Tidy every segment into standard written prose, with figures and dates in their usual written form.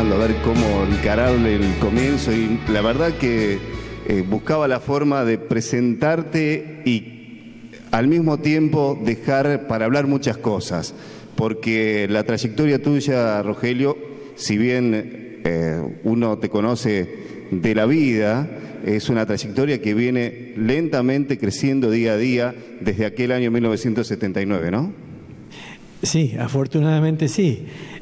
pensando a ver cómo encararle el comienzo y la verdad que buscaba la forma de presentarte y al mismo tiempo dejar para hablar muchas cosas, porque la trayectoria tuya, Rogelio, si bien uno te conoce de la vida, es una trayectoria que viene lentamente creciendo día a día desde aquel año 1979, ¿no? Sí, afortunadamente sí.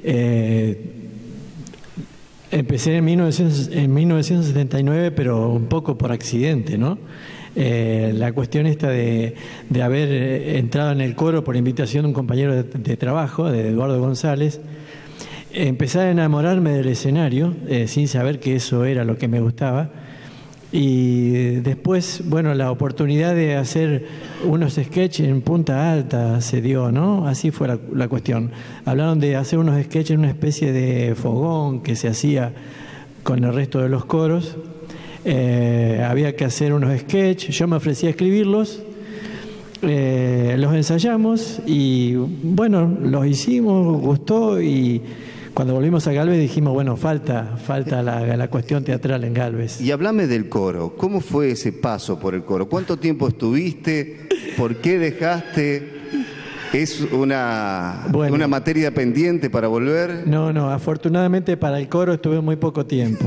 Empecé en 1979, pero un poco por accidente, ¿no? La cuestión esta de haber entrado en el coro por invitación de un compañero de trabajo, de Eduardo González, empecé a enamorarme del escenario, sin saber que eso era lo que me gustaba. Y después, bueno, la oportunidad de hacer unos sketches en Punta Alta se dio, ¿no? Así fue la cuestión. Hablaron de hacer unos sketches en una especie de fogón que se hacía con el resto de los coros. Había que hacer unos sketches, yo me ofrecí a escribirlos, los ensayamos y, bueno, los hicimos, gustó y... Cuando volvimos a Galvez dijimos, bueno, falta la cuestión teatral en Galvez. Y háblame del coro. ¿Cómo fue ese paso por el coro? ¿Cuánto tiempo estuviste? ¿Por qué dejaste? ¿Es una materia pendiente para volver? No, afortunadamente para el coro estuve muy poco tiempo.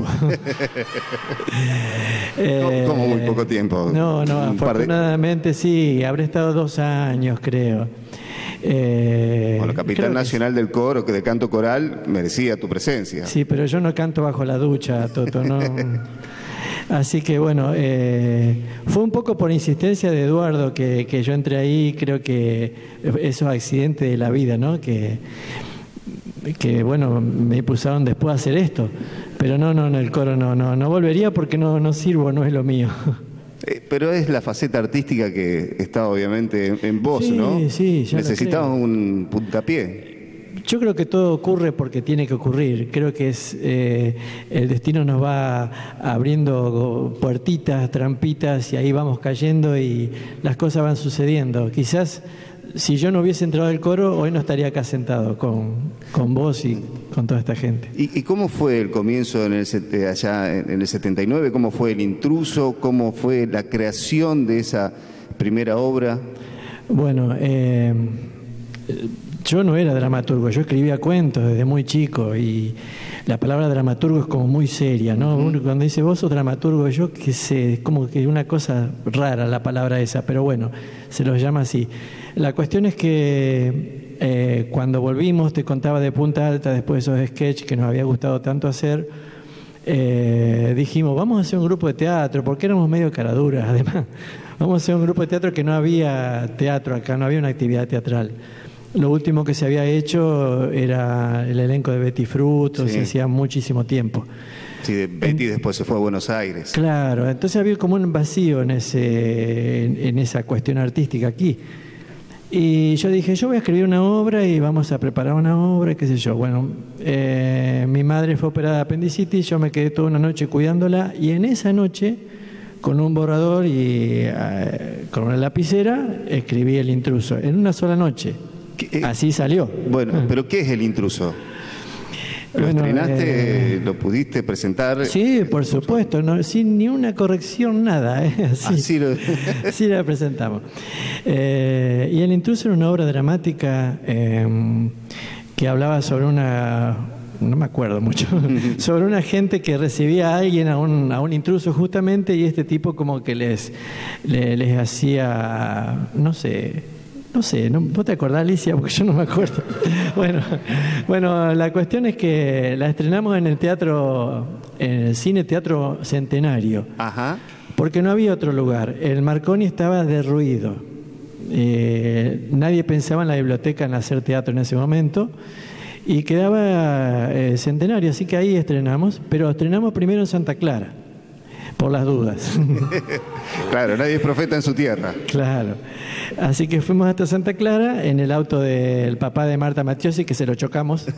¿Cómo muy poco tiempo? No, afortunadamente sí, habré estado 2 años, creo. Bueno, capitán nacional del coro, de canto coral, merecía tu presencia. Sí, pero yo no canto bajo la ducha, Toto, no. Así que bueno, fue un poco por insistencia de Eduardo que yo entré ahí. Creo que esos accidentes de la vida, ¿no? Que bueno, me impulsaron después a hacer esto. Pero no, en el coro no volvería porque no sirvo, no es lo mío. Pero es la faceta artística que está obviamente en vos, sí, ¿no? Sí, ya necesitabas un puntapié. Yo creo que todo ocurre porque tiene que ocurrir. Creo que el destino nos va abriendo puertitas, trampitas y ahí vamos cayendo y las cosas van sucediendo. Quizás si yo no hubiese entrado al coro, hoy no estaría acá sentado con vos y con toda esta gente. ¿Y cómo fue el comienzo allá en el 79? ¿Cómo fue El Intruso? ¿Cómo fue la creación de esa primera obra? Bueno, yo no era dramaturgo, yo escribía cuentos desde muy chico y la palabra dramaturgo es como muy seria, ¿no? Uno cuando dice vos sos dramaturgo, yo qué sé, es como que una cosa rara la palabra esa, pero bueno, se los llama así. La cuestión es que cuando volvimos, te contaba de Punta Alta, después de esos sketches que nos había gustado tanto hacer, dijimos, vamos a hacer un grupo de teatro, porque éramos medio caraduras además. Vamos a hacer un grupo de teatro que no había teatro acá, no había una actividad teatral. Lo último que se había hecho era el elenco de Betty Frutos, se hacía muchísimo tiempo. Sí, de Betty después se fue a Buenos Aires. Claro, entonces había como un vacío en esa cuestión artística aquí. Y yo dije, yo voy a escribir una obra y vamos a preparar una obra, qué sé yo. Bueno, mi madre fue operada de apendicitis, yo me quedé toda una noche cuidándola y en esa noche, con un borrador y con una lapicera, escribí El Intruso, en una sola noche. Así salió. Bueno, pero ¿qué es El Intruso? ¿Lo estrenaste? ¿Lo pudiste presentar? Sí, por supuesto, no, sin ni una corrección, nada. Así la presentamos. Y El Intruso era una obra dramática que hablaba sobre no me acuerdo mucho, sobre una gente que recibía a alguien, a un intruso justamente, y este tipo como que les hacía, no sé, ¿vos te acordás, Alicia? Porque yo no me acuerdo. Bueno, la cuestión es que la estrenamos en el Cine Teatro Centenario. Ajá. Porque no había otro lugar. El Marconi estaba derruido. Nadie pensaba en la biblioteca en hacer teatro en ese momento. Y quedaba Centenario, así que ahí estrenamos. Pero estrenamos primero en Santa Clara, por las dudas. Claro, nadie es profeta en su tierra. Claro. Así que fuimos hasta Santa Clara en el auto del papá de Marta Matiosi, que se lo chocamos.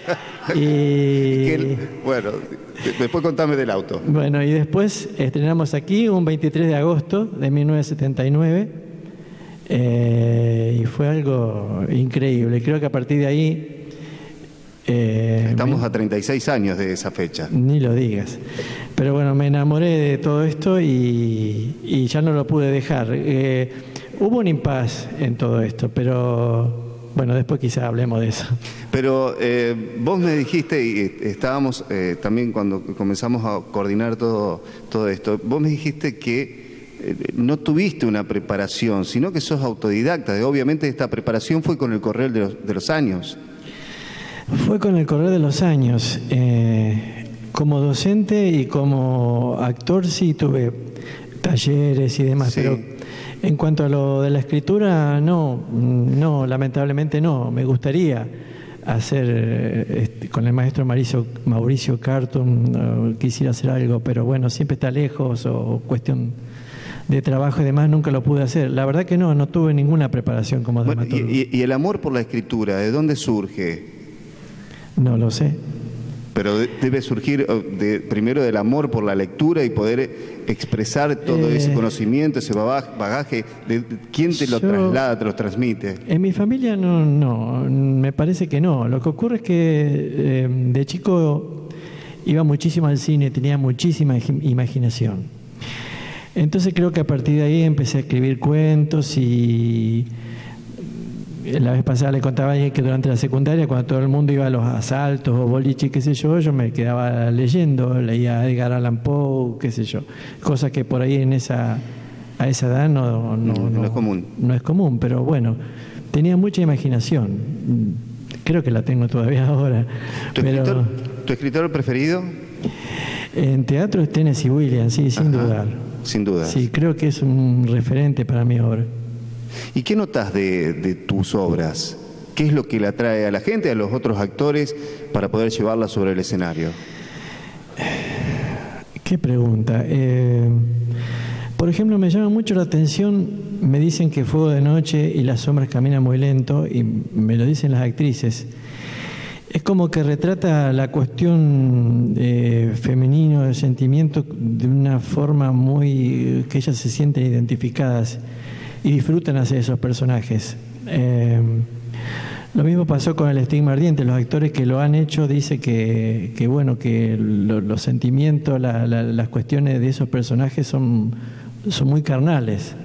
Bueno, después contame del auto. Bueno, y después estrenamos aquí un 23 de agosto de 1979 y fue algo increíble. Creo que a partir de ahí Estamos a 36 años de esa fecha. Ni lo digas. Pero bueno, me enamoré de todo esto y ya no lo pude dejar. Hubo un impas en todo esto, pero bueno, después quizá hablemos de eso. Pero vos me dijiste, y estábamos también cuando comenzamos a coordinar todo esto, vos me dijiste que no tuviste una preparación, sino que sos autodidacta. Obviamente esta preparación fue con el correr de los años. Fue con el correr de los años. Como docente y como actor sí tuve talleres y demás, sí. Pero en cuanto a lo de la escritura, no, lamentablemente no. Me gustaría hacer con el maestro Mauricio Carton, quisiera hacer algo, pero bueno, siempre está lejos o cuestión de trabajo y demás, nunca lo pude hacer. La verdad que no tuve ninguna preparación como dramaturgo. ¿Y el amor por la escritura, de dónde surge? No lo sé. Pero debe surgir primero del amor por la lectura y poder expresar todo ese conocimiento, ese bagaje. ¿Quién te lo traslada, te lo transmite? En mi familia no, me parece que no. Lo que ocurre es que de chico iba muchísimo al cine, tenía muchísima imaginación. Entonces creo que a partir de ahí empecé a escribir cuentos y... La vez pasada le contaba a alguien que durante la secundaria, cuando todo el mundo iba a los asaltos o boliches, qué sé yo me quedaba leyendo, leía a Edgar Allan Poe, qué sé yo, cosas que por ahí a esa edad no es común. No es común, pero bueno, tenía mucha imaginación. Creo que la tengo todavía ahora. ¿Tu escritor preferido? En teatro es Tennessee Williams, sí, sin dudar. Sin duda. Sí, creo que es un referente para mi obra. ¿Y qué notas de tus obras? ¿Qué es lo que le atrae a la gente, a los otros actores, para poder llevarlas sobre el escenario? Qué pregunta. Por ejemplo, me llama mucho la atención, me dicen que Fuego de Noche y Las sombras caminan muy lento, y me lo dicen las actrices. Es como que retrata la cuestión femenino, del sentimiento, de una forma muy que ellas se sienten identificadas y disfrutan hacer esos personajes. Lo mismo pasó con El estigma ardiente. Los actores que lo han hecho dicen que los sentimientos, las cuestiones de esos personajes son muy carnales.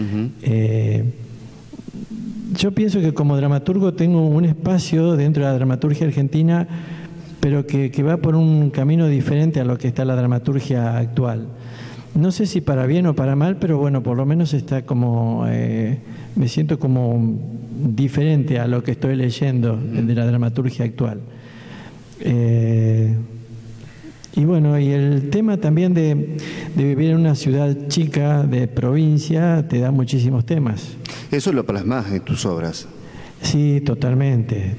Yo pienso que como dramaturgo tengo un espacio dentro de la dramaturgia argentina, pero que va por un camino diferente a lo que está la dramaturgia actual. No sé si para bien o para mal, pero bueno, por lo menos está como, me siento como diferente a lo que estoy leyendo de la dramaturgia actual. Y bueno, y el tema también de vivir en una ciudad chica, de provincia, te da muchísimos temas. ¿Eso lo plasmas en tus obras? Sí, totalmente.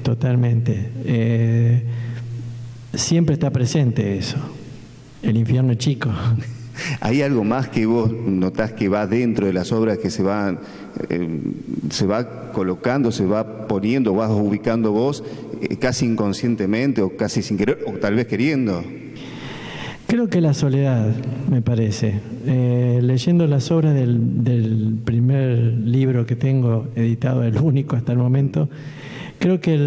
Siempre está presente eso, el infierno chico. ¿Hay algo más que vos notás que va dentro de las obras, que se va colocando, se va poniendo, vas ubicando vos casi inconscientemente o casi sin querer o tal vez queriendo? Creo que la soledad, me parece. Leyendo las obras del primer libro que tengo editado, el único hasta el momento, creo que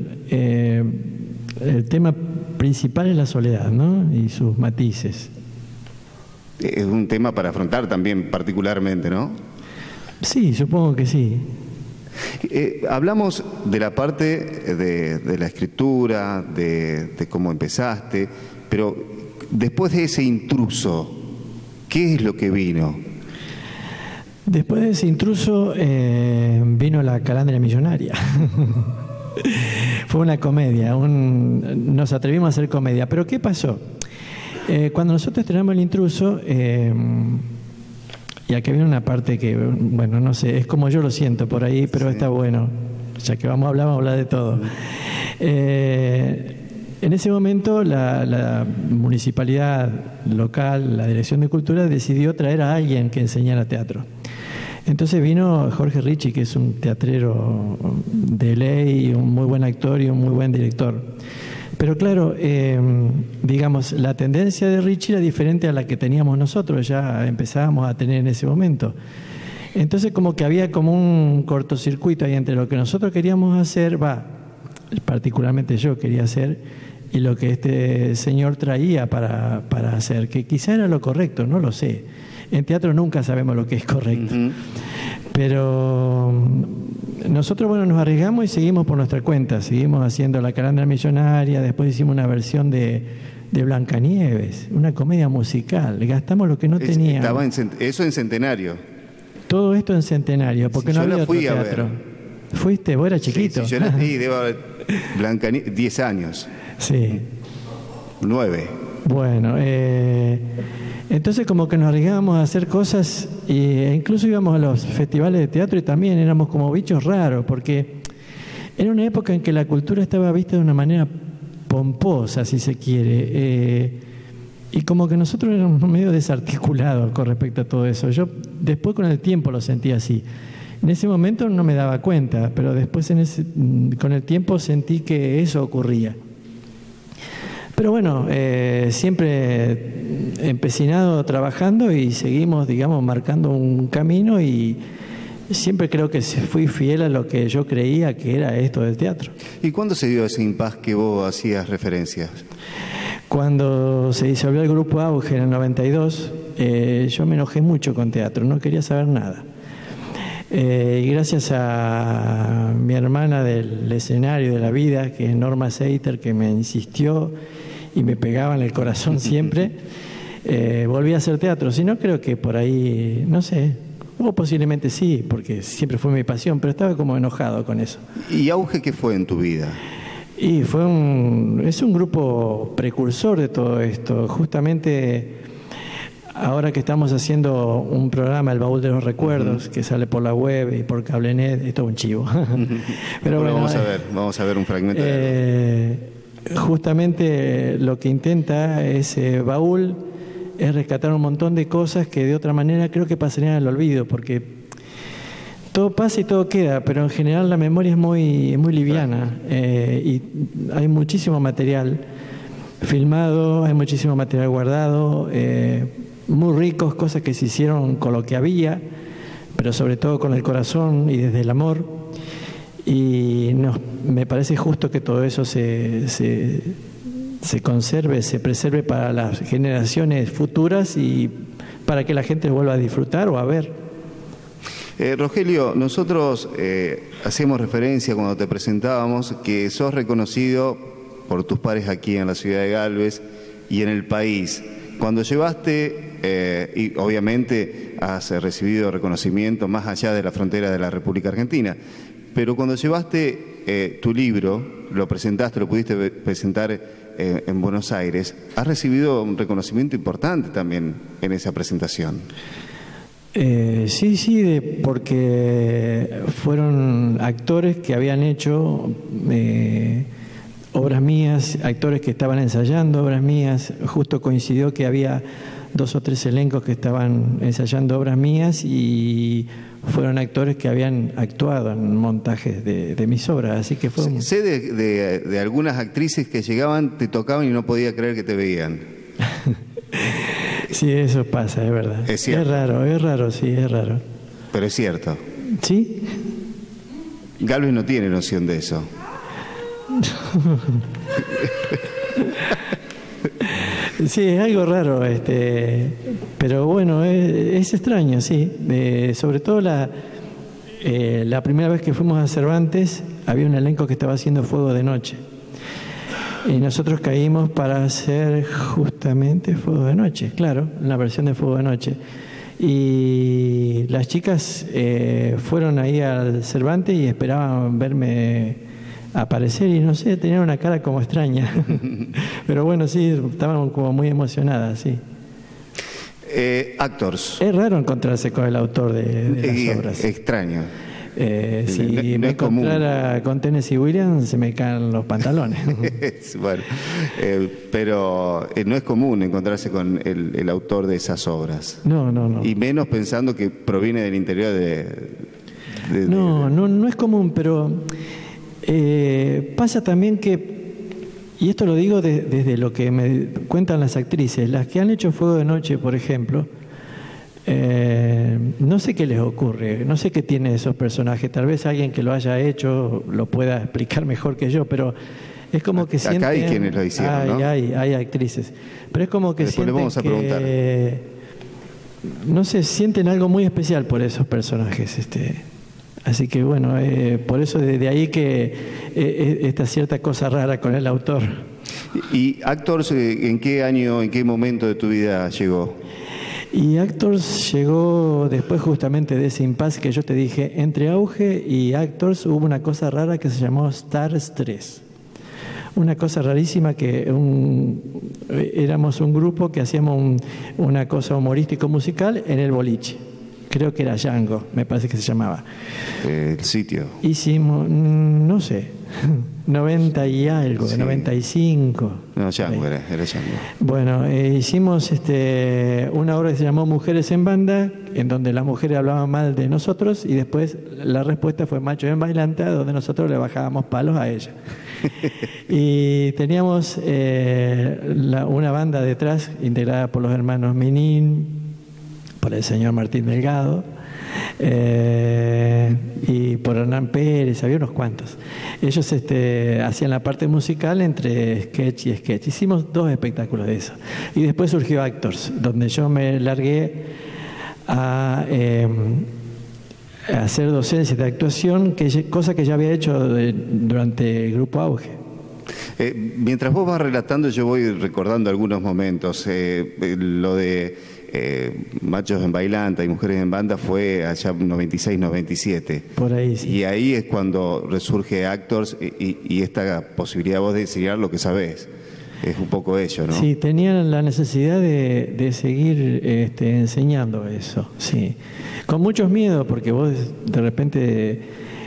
el tema principal es la soledad, ¿no? Y sus matices. Es un tema para afrontar también particularmente, ¿no? Sí, supongo que sí. Hablamos de la parte de la escritura, de cómo empezaste, pero después de ese intruso, ¿qué es lo que vino? Después de ese intruso vino La calandria millonaria. Fue una comedia, nos atrevimos a hacer comedia. ¿Pero qué pasó? Cuando nosotros estrenamos El intruso, y aquí viene una parte que, bueno, no sé, es como yo lo siento por ahí, pero sí. Está bueno, ya que vamos a hablar de todo. En ese momento la municipalidad local, la Dirección de Cultura, decidió traer a alguien que enseñara teatro. Entonces vino Jorge Ricci, que es un teatrero de ley, un muy buen actor y un muy buen director. Pero claro, digamos, la tendencia de Ricci era diferente a la que teníamos nosotros, ya empezábamos a tener en ese momento. Entonces como que había como un cortocircuito ahí entre lo que nosotros queríamos hacer, particularmente yo quería hacer, y lo que este señor traía para hacer, que quizá era lo correcto, no lo sé. En teatro nunca sabemos lo que es correcto. Pero nosotros, bueno, nos arriesgamos y seguimos por nuestra cuenta. Seguimos haciendo La Calandria Millonaria, después hicimos una versión de Blancanieves, una comedia musical. Gastamos lo que no teníamos. Eso en Centenario. Todo esto en Centenario, porque no había otro teatro. ¿Fuiste? ¿Vos eras chiquito? Sí, yo la vi, debo haber 10 años. Sí. 9. Bueno, entonces como que nos arriesgábamos a hacer cosas e incluso íbamos a los festivales de teatro y también éramos como bichos raros, porque era una época en que la cultura estaba vista de una manera pomposa, si se quiere, y como que nosotros éramos medio desarticulados con respecto a todo eso. Yo después con el tiempo lo sentí así. En ese momento no me daba cuenta, pero después con el tiempo sentí que eso ocurría. Pero bueno, siempre empecinado trabajando y seguimos, digamos, marcando un camino, y siempre creo que fui fiel a lo que yo creía que era esto del teatro. ¿Y cuándo se dio ese impasse que vos hacías referencias? Cuando se disolvió el grupo Auge en el 92, yo me enojé mucho con teatro, no quería saber nada. Y gracias a mi hermana del escenario de la vida, que es Norma Seiter, que me insistió y me pegaba en el corazón siempre, volví a hacer teatro. Si no, creo que por ahí, no sé, o posiblemente sí, porque siempre fue mi pasión, pero estaba como enojado con eso. ¿Y Auge qué fue en tu vida? Y es un grupo precursor de todo esto. Justamente ahora que estamos haciendo un programa, El Baúl de los Recuerdos, que sale por la web y por Cablenet, esto es un chivo. Pero bueno, vamos a ver un fragmento. Justamente lo que intenta ese baúl es rescatar un montón de cosas que de otra manera creo que pasarían al olvido, porque todo pasa y todo queda, pero en general la memoria es muy liviana, y hay muchísimo material filmado, hay muchísimo material guardado, muy ricos, cosas que se hicieron con lo que había, pero sobre todo con el corazón y desde el amor. Y me parece justo que todo eso se conserve, se preserve para las generaciones futuras y para que la gente lo vuelva a disfrutar o a ver. Rogelio, nosotros hacíamos referencia cuando te presentábamos que sos reconocido por tus pares aquí en la ciudad de Galvez y en el país. Cuando llevaste, y obviamente has recibido reconocimiento más allá de la frontera de la República Argentina, pero cuando llevaste tu libro, lo presentaste, lo pudiste presentar en Buenos Aires, has recibido un reconocimiento importante también en esa presentación. Sí, porque fueron actores que habían hecho obras mías, actores que estaban ensayando obras mías. Justo coincidió que había 2 o 3 elencos que estaban ensayando obras mías y fueron actores que habían actuado en montajes de mis obras, así que fue... Sé de algunas actrices que llegaban, te tocaban y no podía creer que te veían. Sí, eso pasa, es verdad. Es cierto. Es raro, sí, es raro. Pero es cierto. ¿Sí? Galvez no tiene noción de eso. Sí, es algo raro, pero bueno, es extraño, sí. Sobre todo la primera vez que fuimos a Cervantes, había un elenco que estaba haciendo Fuego de Noche. Y nosotros caímos para hacer justamente Fuego de Noche, claro, la versión de Fuego de Noche. Y las chicas fueron ahí al Cervantes y esperaban verme aparecer y no sé, tenían una cara como extraña. Pero bueno, sí, estaban como muy emocionadas, sí. Actors. Es raro encontrarse con el autor de las obras. Extraño. Si me encontrara con Tennessee Williams, se me caen los pantalones. Bueno, pero no es común encontrarse con el autor de esas obras. No. Y menos pensando que proviene del interior No es común, pero pasa también que, y esto lo digo desde lo que me cuentan las actrices, las que han hecho Fuego de Noche, por ejemplo, No sé qué les ocurre, no sé qué tiene esos personajes. Tal vez alguien que lo haya hecho lo pueda explicar mejor que yo, pero es como que sienten... Acá hay quienes lo hicieron, ¿no? Hay actrices. Pero es como que después sienten le vamos a preguntar. No sé, sienten algo muy especial por esos personajes. Así que bueno, por eso desde ahí que esta cierta cosa rara con el autor. ¿Y Actors en qué año, en qué momento de tu vida llegó? Y Actors llegó después justamente de ese impasse que yo te dije. Entre Auge y Actors hubo una cosa rara que se llamó Stars 3. Una cosa rarísima que éramos un grupo que hacíamos una cosa humorístico musical en el boliche. Creo que era Django, me parece que se llamaba. El sitio. Hicimos, no sé, 90 y algo, Sí. 95. No, Django era Django. Bueno, hicimos una obra que se llamó Mujeres en Banda, en donde las mujeres hablaban mal de nosotros y después la respuesta fue Macho en Bailanta, donde nosotros le bajábamos palos a ella. Y teníamos una banda detrás integrada por los hermanos Minin, por el señor Martín Delgado y por Hernán Pérez, había unos cuantos. Ellos hacían la parte musical entre sketch y sketch. Hicimos 2 espectáculos de eso. Y después surgió Actors, donde yo me largué a hacer docencia de actuación, cosa que ya había hecho durante el Grupo Auge. Mientras vos vas relatando, yo voy recordando algunos momentos. Lo de Machos en Bailanta y Mujeres en Banda fue allá 96, 97. Por ahí, sí. Y ahí es cuando resurge Actors y esta posibilidad vos de enseñar lo que sabés. Es un poco ello, ¿no? Sí, tenían la necesidad de seguir enseñando eso, sí. Con muchos miedos, porque vos de repente...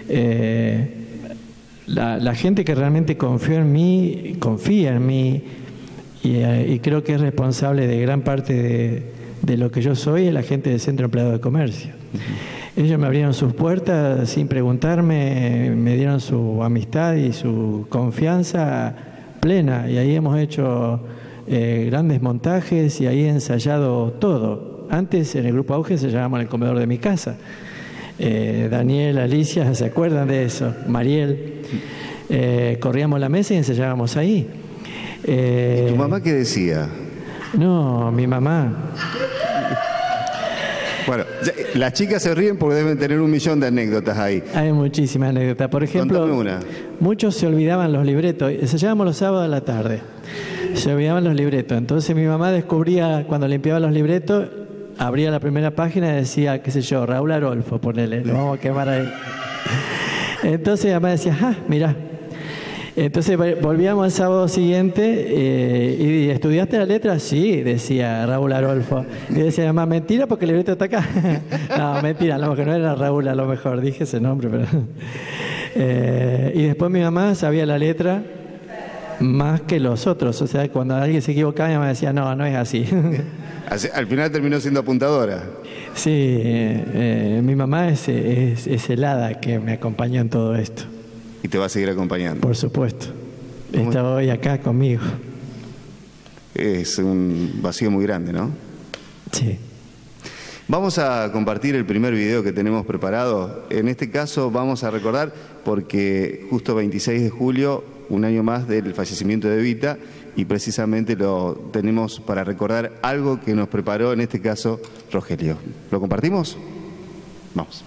La gente que realmente confía en mí y creo que es responsable de gran parte de lo que yo soy, es la gente del Centro Empleado de Comercio. Ellos me abrieron sus puertas sin preguntarme, me dieron su amistad y su confianza plena, y ahí hemos hecho grandes montajes y ahí he ensayado todo. Antes en el Grupo Auge se llamaba El Comedor de mi casa. Daniel, Alicia, ¿se acuerdan de eso? Mariel. Corríamos la mesa y ensayábamos ahí. ¿Y tu mamá qué decía? No, mi mamá. Bueno, las chicas se ríen porque deben tener 1.000.000 de anécdotas ahí. Hay muchísimas anécdotas. Por ejemplo, contame una. Muchos se olvidaban los libretos. Ensayábamos los sábados a la tarde. Se olvidaban los libretos. Entonces mi mamá descubría, cuando limpiaba los libretos, abría la primera página y decía, qué sé yo, Raúl Arolfo, ponele, lo vamos a quemar ahí. Entonces mi mamá decía, mirá. Entonces volvíamos al sábado siguiente y ¿estudiaste la letra? Sí, decía Raúl Arolfo. Y decía, mamá, mentira porque el libreto está acá. No, mentira, a lo mejor no era Raúl, a lo mejor dije ese nombre, pero... y después mi mamá sabía la letra más que los otros. O sea, cuando alguien se equivocaba, mi mamá decía, no es así. Al final terminó siendo apuntadora. Sí, mi mamá es el hada que me acompañó en todo esto. Y te va a seguir acompañando. Por supuesto. Está hoy acá conmigo. Es un vacío muy grande, ¿no? Sí. Vamos a compartir el primer video que tenemos preparado. En este caso vamos a recordar, porque justo 26 de julio, un año más del fallecimiento de Evita, y precisamente lo tenemos para recordar algo que nos preparó, en este caso, Rogelio. ¿Lo compartimos? Vamos.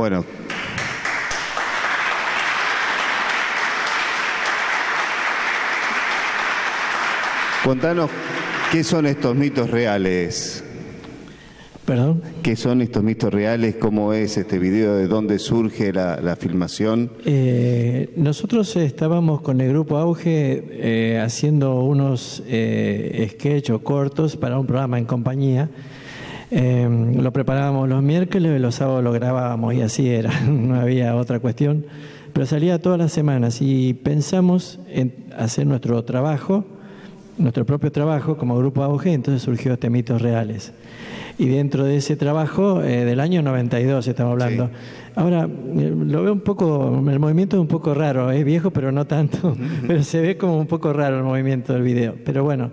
Bueno. Contanos, ¿qué son estos mitos reales? ¿Perdón? ¿Qué son estos mitos reales? ¿Cómo es este video? ¿De dónde surge la filmación? Nosotros estábamos con el Grupo Auge haciendo unos sketch o cortos para un programa en compañía. Lo preparábamos los miércoles y los sábados lo grabábamos y así era, no había otra cuestión. Pero salía todas las semanas y pensamos en hacer nuestro trabajo, nuestro propio trabajo como Grupo Auge, entonces surgió este Mitos Reales. Y dentro de ese trabajo, del año 92 estamos hablando. Sí. Ahora, lo veo un poco, el movimiento es un poco raro, es viejo pero no tanto, pero se ve como un poco raro el movimiento del video. Pero bueno,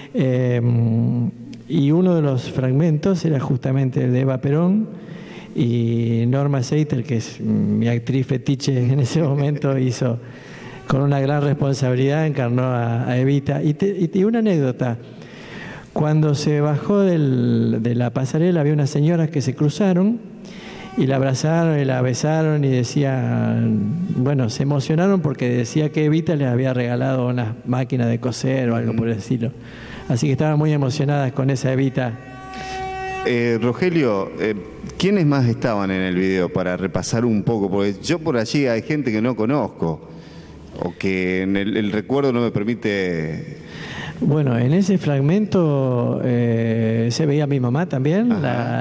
y uno de los fragmentos era justamente el de Eva Perón, y Norma Seiter, que es mi actriz fetiche en ese momento, hizo con una gran responsabilidad, encarnó a Evita. Y una anécdota. Cuando se bajó de la pasarela había unas señoras que se cruzaron y la abrazaron y la besaron y decían, bueno, se emocionaron porque decía que Evita les había regalado una máquina de coser o algo por el estilo. Así que estaban muy emocionadas con esa Evita. Rogelio, ¿quiénes más estaban en el video para repasar un poco? Porque yo por allí hay gente que no conozco o que en el recuerdo no me permite... Bueno, en ese fragmento se veía a mi mamá también,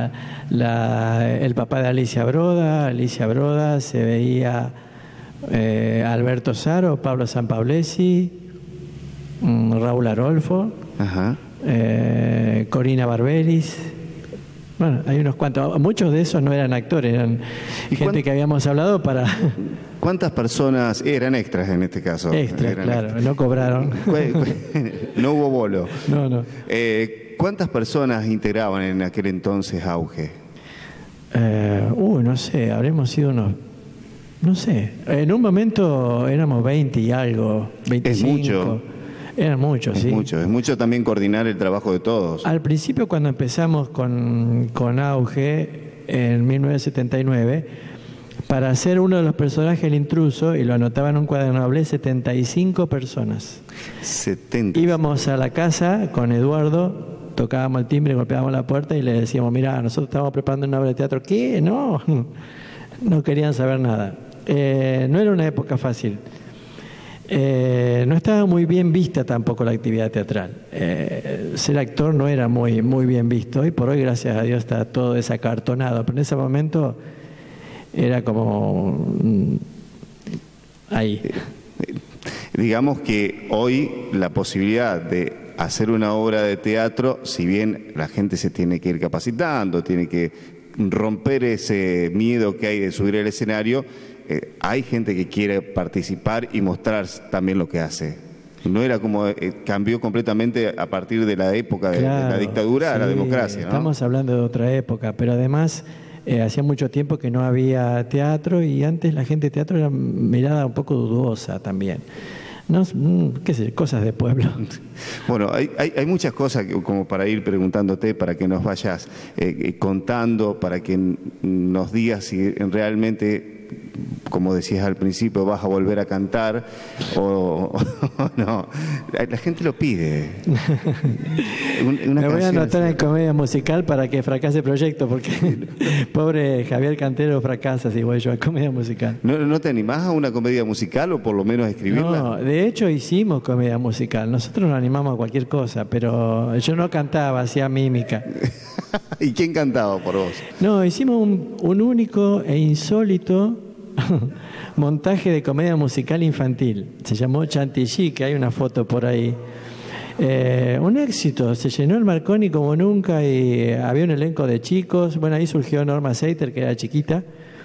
el papá de Alicia Broda, se veía Alberto Saro, Pablo Sanpablesi, Raúl Arolfo, Corina Barberis. Bueno, hay unos cuantos. Muchos de esos no eran actores, eran gente que habíamos hablado para... ¿Cuántas personas eran extras en este caso? Extras, claro, extras. No cobraron. No hubo bolo. No. ¿Cuántas personas integraban en aquel entonces Auge? No sé, habremos sido unos... No sé, en un momento éramos 20 y algo, 25. Es mucho. Eran muchos, sí. Es mucho también coordinar el trabajo de todos. Al principio, cuando empezamos con Auge, en 1979, para hacer uno de los personajes, el intruso, y lo anotaba en un cuaderno, hablé 75 personas. 70. Íbamos a la casa con Eduardo, tocábamos el timbre, golpeábamos la puerta y le decíamos, mira, nosotros estamos preparando una obra de teatro. ¿Qué? No querían saber nada. No era una época fácil. No estaba muy bien vista tampoco la actividad teatral. Ser actor no era muy bien visto. Hoy por hoy, gracias a Dios, está todo desacartonado. Pero en ese momento era como ahí. Digamos que hoy la posibilidad de hacer una obra de teatro, si bien la gente se tiene que ir capacitando, tiene que romper ese miedo que hay de subir al escenario, hay gente que quiere participar y mostrar también lo que hace. No era como cambió completamente a partir de la época de la dictadura a la democracia, ¿no? Estamos hablando de otra época, pero además hacía mucho tiempo que no había teatro y antes la gente de teatro era mirada un poco dudosa también. No, qué sé, cosas de pueblo. Bueno, hay muchas cosas como para ir preguntándote, para que nos vayas contando, para que nos digas si realmente, como decías al principio, vas a volver a cantar o no. La gente lo pide. Me voy a anotar en comedia musical para que fracase el proyecto, porque pobre Javier Cantero fracasa si voy yo a comedia musical. ¿No te animás a una comedia musical o por lo menos a escribirla? No, de hecho hicimos comedia musical. Nosotros nos animamos a cualquier cosa, pero yo no cantaba, hacía mímica. ¿Y quién cantaba por vos? No, hicimos un único e insólito montaje de comedia musical infantil. Se llamó Chantilly, que hay una foto por ahí. Un éxito, se llenó el Marconi como nunca y había un elenco de chicos. Bueno, ahí surgió Norma Seiter, que era chiquita.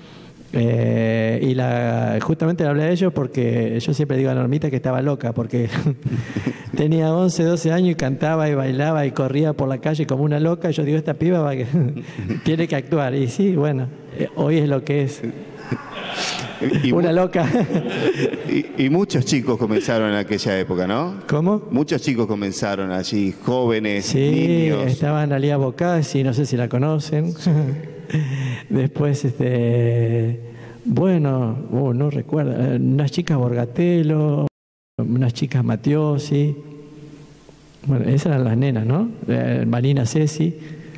Y justamente le hablé a ellos porque yo siempre digo a Normita que estaba loca, porque tenía 11, 12 años y cantaba y bailaba y corría por la calle como una loca. Y yo digo, esta piba tiene que actuar. Y sí, bueno, hoy es lo que es. Una loca. Y muchos chicos comenzaron en aquella época, ¿no? ¿Cómo? Muchos chicos comenzaron allí, jóvenes, sí, niños. Estaban Alía Bocassi, no sé si la conocen. Después, bueno, no recuerdo, unas chicas Borgatello, unas chicas Matiosi. Bueno, esas eran las nenas, ¿no? Marina Ceci.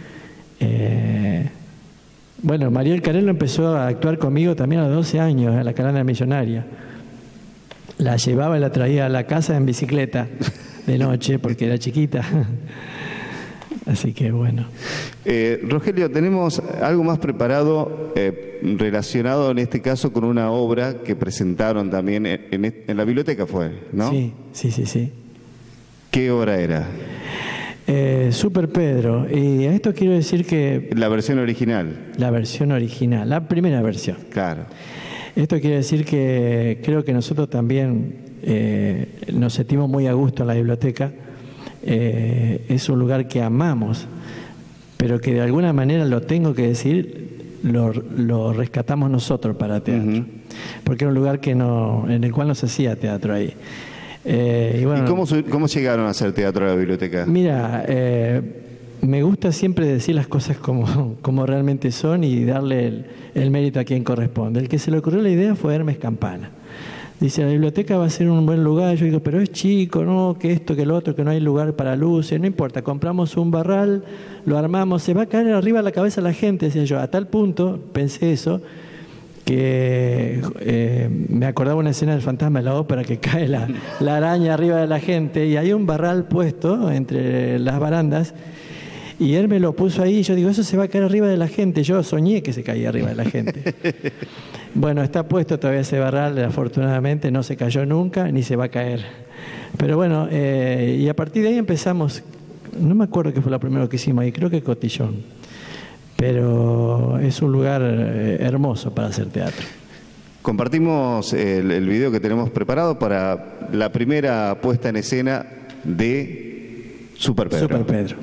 Bueno, Mariel Carello empezó a actuar conmigo también a los 12 años, en la Carana Millonaria. La llevaba y la traía a la casa en bicicleta de noche porque era chiquita. Así que bueno. Rogelio, tenemos algo más preparado relacionado en este caso con una obra que presentaron también en la biblioteca, ¿fue? ¿No? Sí. ¿Qué obra era? Super Pedro. Y a esto quiero decir que... La versión original. La versión original, la primera versión. Claro. Esto quiere decir que creo que nosotros también nos sentimos muy a gusto en la biblioteca. Es un lugar que amamos, pero que de alguna manera, lo tengo que decir, lo rescatamos nosotros para teatro. Porque era un lugar en el cual no se hacía teatro ahí. Y bueno, ¿Y cómo llegaron a hacer teatro a la biblioteca? Mira, me gusta siempre decir las cosas como realmente son y darle el mérito a quien corresponde. El que se le ocurrió la idea fue Hermes Campana. Dice, la biblioteca va a ser un buen lugar. Yo digo, pero es chico, ¿no? Que esto, que lo otro, que no hay lugar para luces. No importa, compramos un barral, lo armamos, se va a caer arriba de la cabeza la gente, decía yo. A tal punto, pensé eso, que me acordaba una escena del Fantasma de la Ópera, que cae la araña arriba de la gente y hay un barral puesto entre las barandas y él me lo puso ahí y yo digo, eso se va a caer arriba de la gente. Yo soñé que se caía arriba de la gente. Bueno, está puesto todavía ese barral, afortunadamente no se cayó nunca ni se va a caer. Pero bueno, y a partir de ahí empezamos, no me acuerdo qué fue lo primero que hicimos ahí, creo que Cotillón. Pero es un lugar hermoso para hacer teatro. Compartimos el video que tenemos preparado para la primera puesta en escena de Super Pedro. Super Pedro.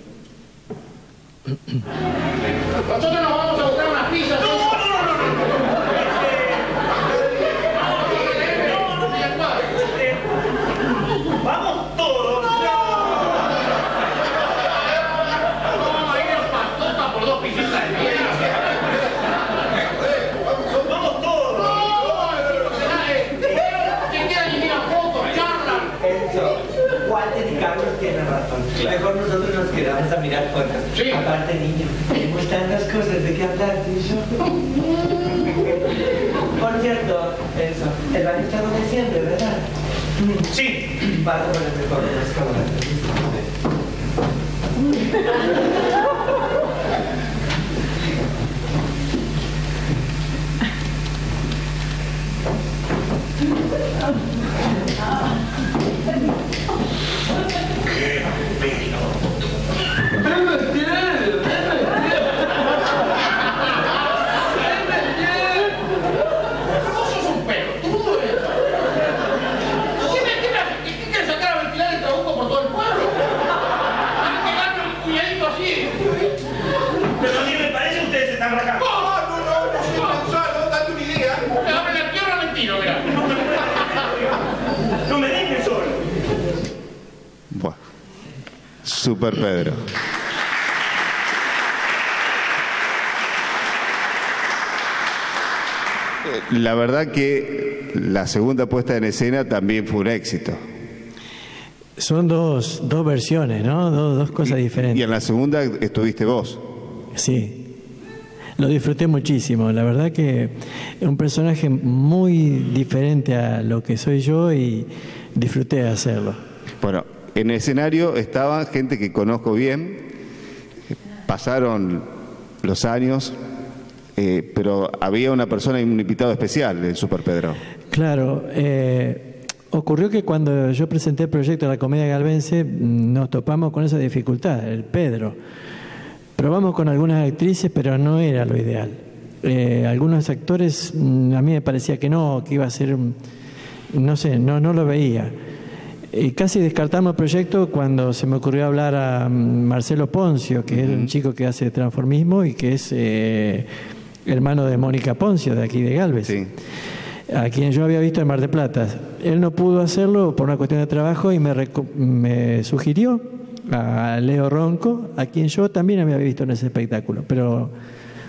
Nosotros nos vamos a buscar unas pizzas. ¡Vamos todos! Vamos a ir en patota por 2 pisitas de mierda. ¡Vamos todos! Quien quiera ni mira fotos, charlan. Eso. Walter y Carlos tienen razón. Mejor nosotros nos quedamos a mirar fotos. Sí. Aparte, niño, tenemos tantas cosas de qué hablar, tú y yo. Por cierto, eso, el baño está donde siempre, ¿verdad? Sí. Vas a poner mejor las cámaras. Vos sos un pelotudo. ¿Qué quieres sacar a ventilar el trabuco por todo el pueblo? ¿Quieres pegarme un puñadito así? Pero a mí me parece que ustedes están rajando. No soy Gonzalo, date una idea. Me la quiebra mentira, mirá. No me dejen solo. Buah. Super Pedro. La verdad que la segunda puesta en escena también fue un éxito. Son dos versiones, ¿no? Dos cosas diferentes. Y en la segunda estuviste vos. Sí, lo disfruté muchísimo. La verdad que es un personaje muy diferente a lo que soy yo y disfruté de hacerlo. Bueno, en el escenario estaba gente que conozco bien, pasaron los años, pero había una persona y un invitado especial en Super Pedro. Claro, ocurrió que cuando yo presenté el proyecto de la Comedia Galvense nos topamos con esa dificultad, el Pedro. Probamos con algunas actrices, pero no era lo ideal. Algunos actores, a mí me parecía que no, que iba a ser, no sé, no lo veía. Y casi descartamos el proyecto cuando se me ocurrió hablar a Marcelo Poncio, que es un chico que hace transformismo y que es hermano de Mónica Poncio, de aquí de Galvez, Sí. a quien yo había visto en Mar del Plata. Él no pudo hacerlo por una cuestión de trabajo y me sugirió a Leo Ronco, a quien yo también había visto en ese espectáculo, pero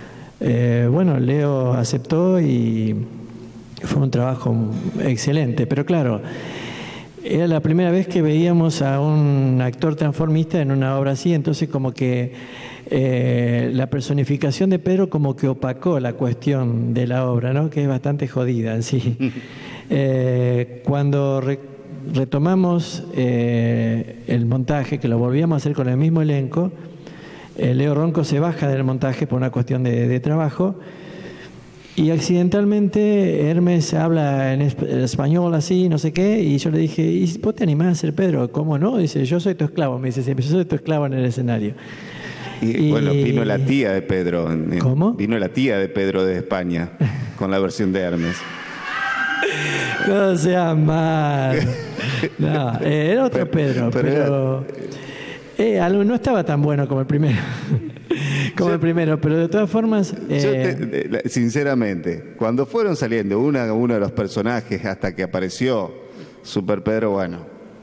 Bueno, Leo aceptó y fue un trabajo excelente, pero claro, era la primera vez que veíamos a un actor transformista en una obra así, entonces como que la personificación de Pedro como que opacó la cuestión de la obra, ¿no? Que es bastante jodida en sí. Cuando retomamos el montaje, que lo volvíamos a hacer con el mismo elenco, Leo Ronco se baja del montaje por una cuestión de trabajo y accidentalmente Hermes habla en español así, no sé qué, y yo le dije, ¿y vos te animás a ser Pedro? ¿Cómo no? Dice, yo soy tu esclavo, me dice siempre, yo soy tu esclavo en el escenario. Y bueno, vino la tía de Pedro. ¿Cómo? Vino la tía de Pedro de España con la versión de Hermes. No seas mal. No, era otro Pedro, pero no estaba tan bueno como el primero. El primero, pero de todas formas... sinceramente, cuando fueron saliendo uno de los personajes hasta que apareció Super Pedro, bueno,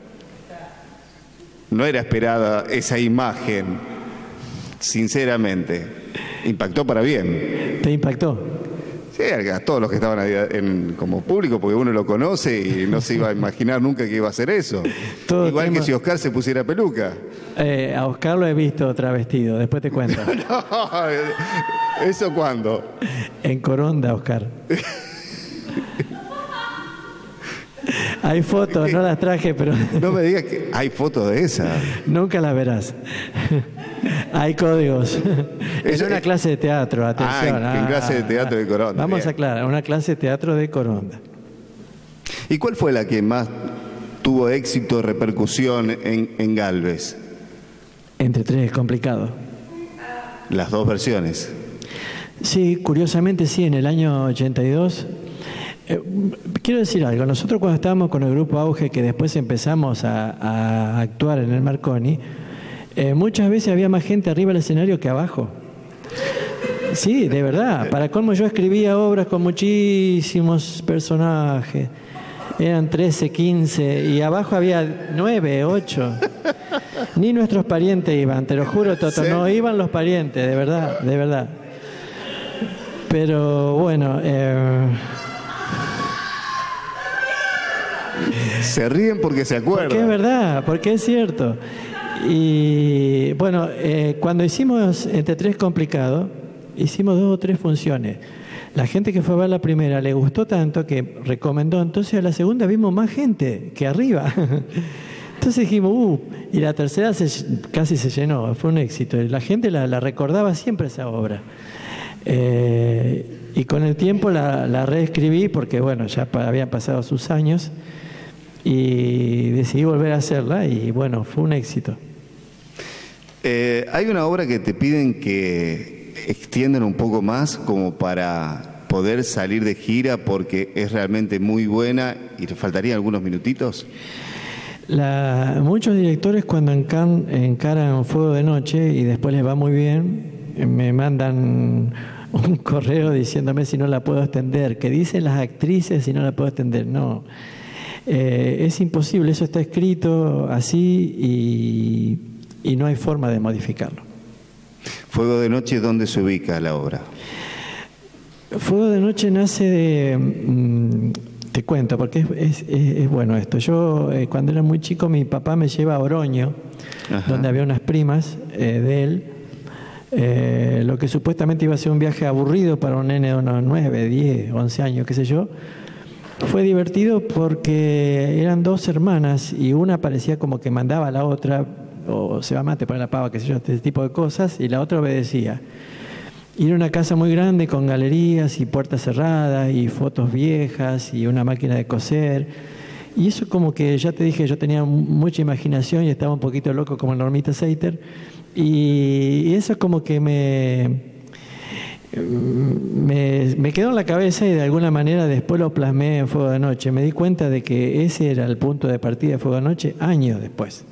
no era esperada esa imagen, sinceramente. Impactó para bien. ¿Te impactó? Sí, a todos los que estaban ahí como público, porque uno lo conoce y no se iba a imaginar nunca que iba a hacer eso. Igual que si Oscar se pusiera peluca. A Oscar lo he visto travestido, después te cuento. No, ¿eso cuándo? En Coronda, Oscar. Hay fotos, no las traje, pero... No me digas que hay fotos de esa. Nunca las verás. Hay códigos. Es una clase de teatro, atención. En clase de teatro de Coronda. Vamos a aclarar, una clase de teatro de Coronda. ¿Y cuál fue la que más tuvo éxito, repercusión en Gálvez? Entre tres es complicado. Las dos versiones. Sí, curiosamente sí, en el año 82... quiero decir algo, nosotros cuando estábamos con el grupo Auge, que después empezamos a actuar en el Marconi, muchas veces había más gente arriba del escenario que abajo. Sí, de verdad. Para colmo yo escribía obras con muchísimos personajes. Eran 13, 15 y abajo había 9, 8. Ni nuestros parientes iban, te lo juro, Toto. ¿Sí? No iban los parientes, de verdad, de verdad. Pero bueno... Se ríen porque se acuerdan. Porque es verdad, porque es cierto. Y bueno, cuando hicimos Entre Tres Complicado, hicimos 2 o 3 funciones. La gente que fue a ver la primera le gustó tanto que recomendó, entonces a la segunda vimos más gente que arriba. Entonces dijimos, y la tercera casi se llenó, fue un éxito. La gente la recordaba siempre esa obra. Y con el tiempo la reescribí porque bueno, ya habían pasado sus años y decidí volver a hacerla y bueno, fue un éxito. Hay una obra que te piden que extiendan un poco más como para poder salir de gira porque es realmente muy buena y le faltarían algunos minutitos. Muchos directores cuando encaran Fuego de Noche y después les va muy bien, me mandan un correo diciéndome si no la puedo extender, que dicen las actrices si no la puedo extender. No, es imposible, eso está escrito así y no hay forma de modificarlo. Fuego de Noche, ¿dónde se ubica la obra? Fuego de Noche nace de... te cuento, porque es bueno esto. Yo, cuando era muy chico, mi papá me lleva a Oroño, ajá, donde había unas primas de él, lo que supuestamente iba a ser un viaje aburrido para un nene de unos 9, 10, 11 años, qué sé yo. Fue divertido porque eran 2 hermanas y una parecía como que mandaba a la otra, o se va mate para la pava, qué sé yo, este tipo de cosas, y la otra obedecía. Y era una casa muy grande con galerías y puertas cerradas y fotos viejas y una máquina de coser. Y eso como que, ya te dije, yo tenía mucha imaginación y estaba un poquito loco como Normita Seiter. Y eso como que me quedó en la cabeza y de alguna manera después lo plasmé en Fuego de Noche. Me di cuenta de que ese era el punto de partida de Fuego de Noche años después.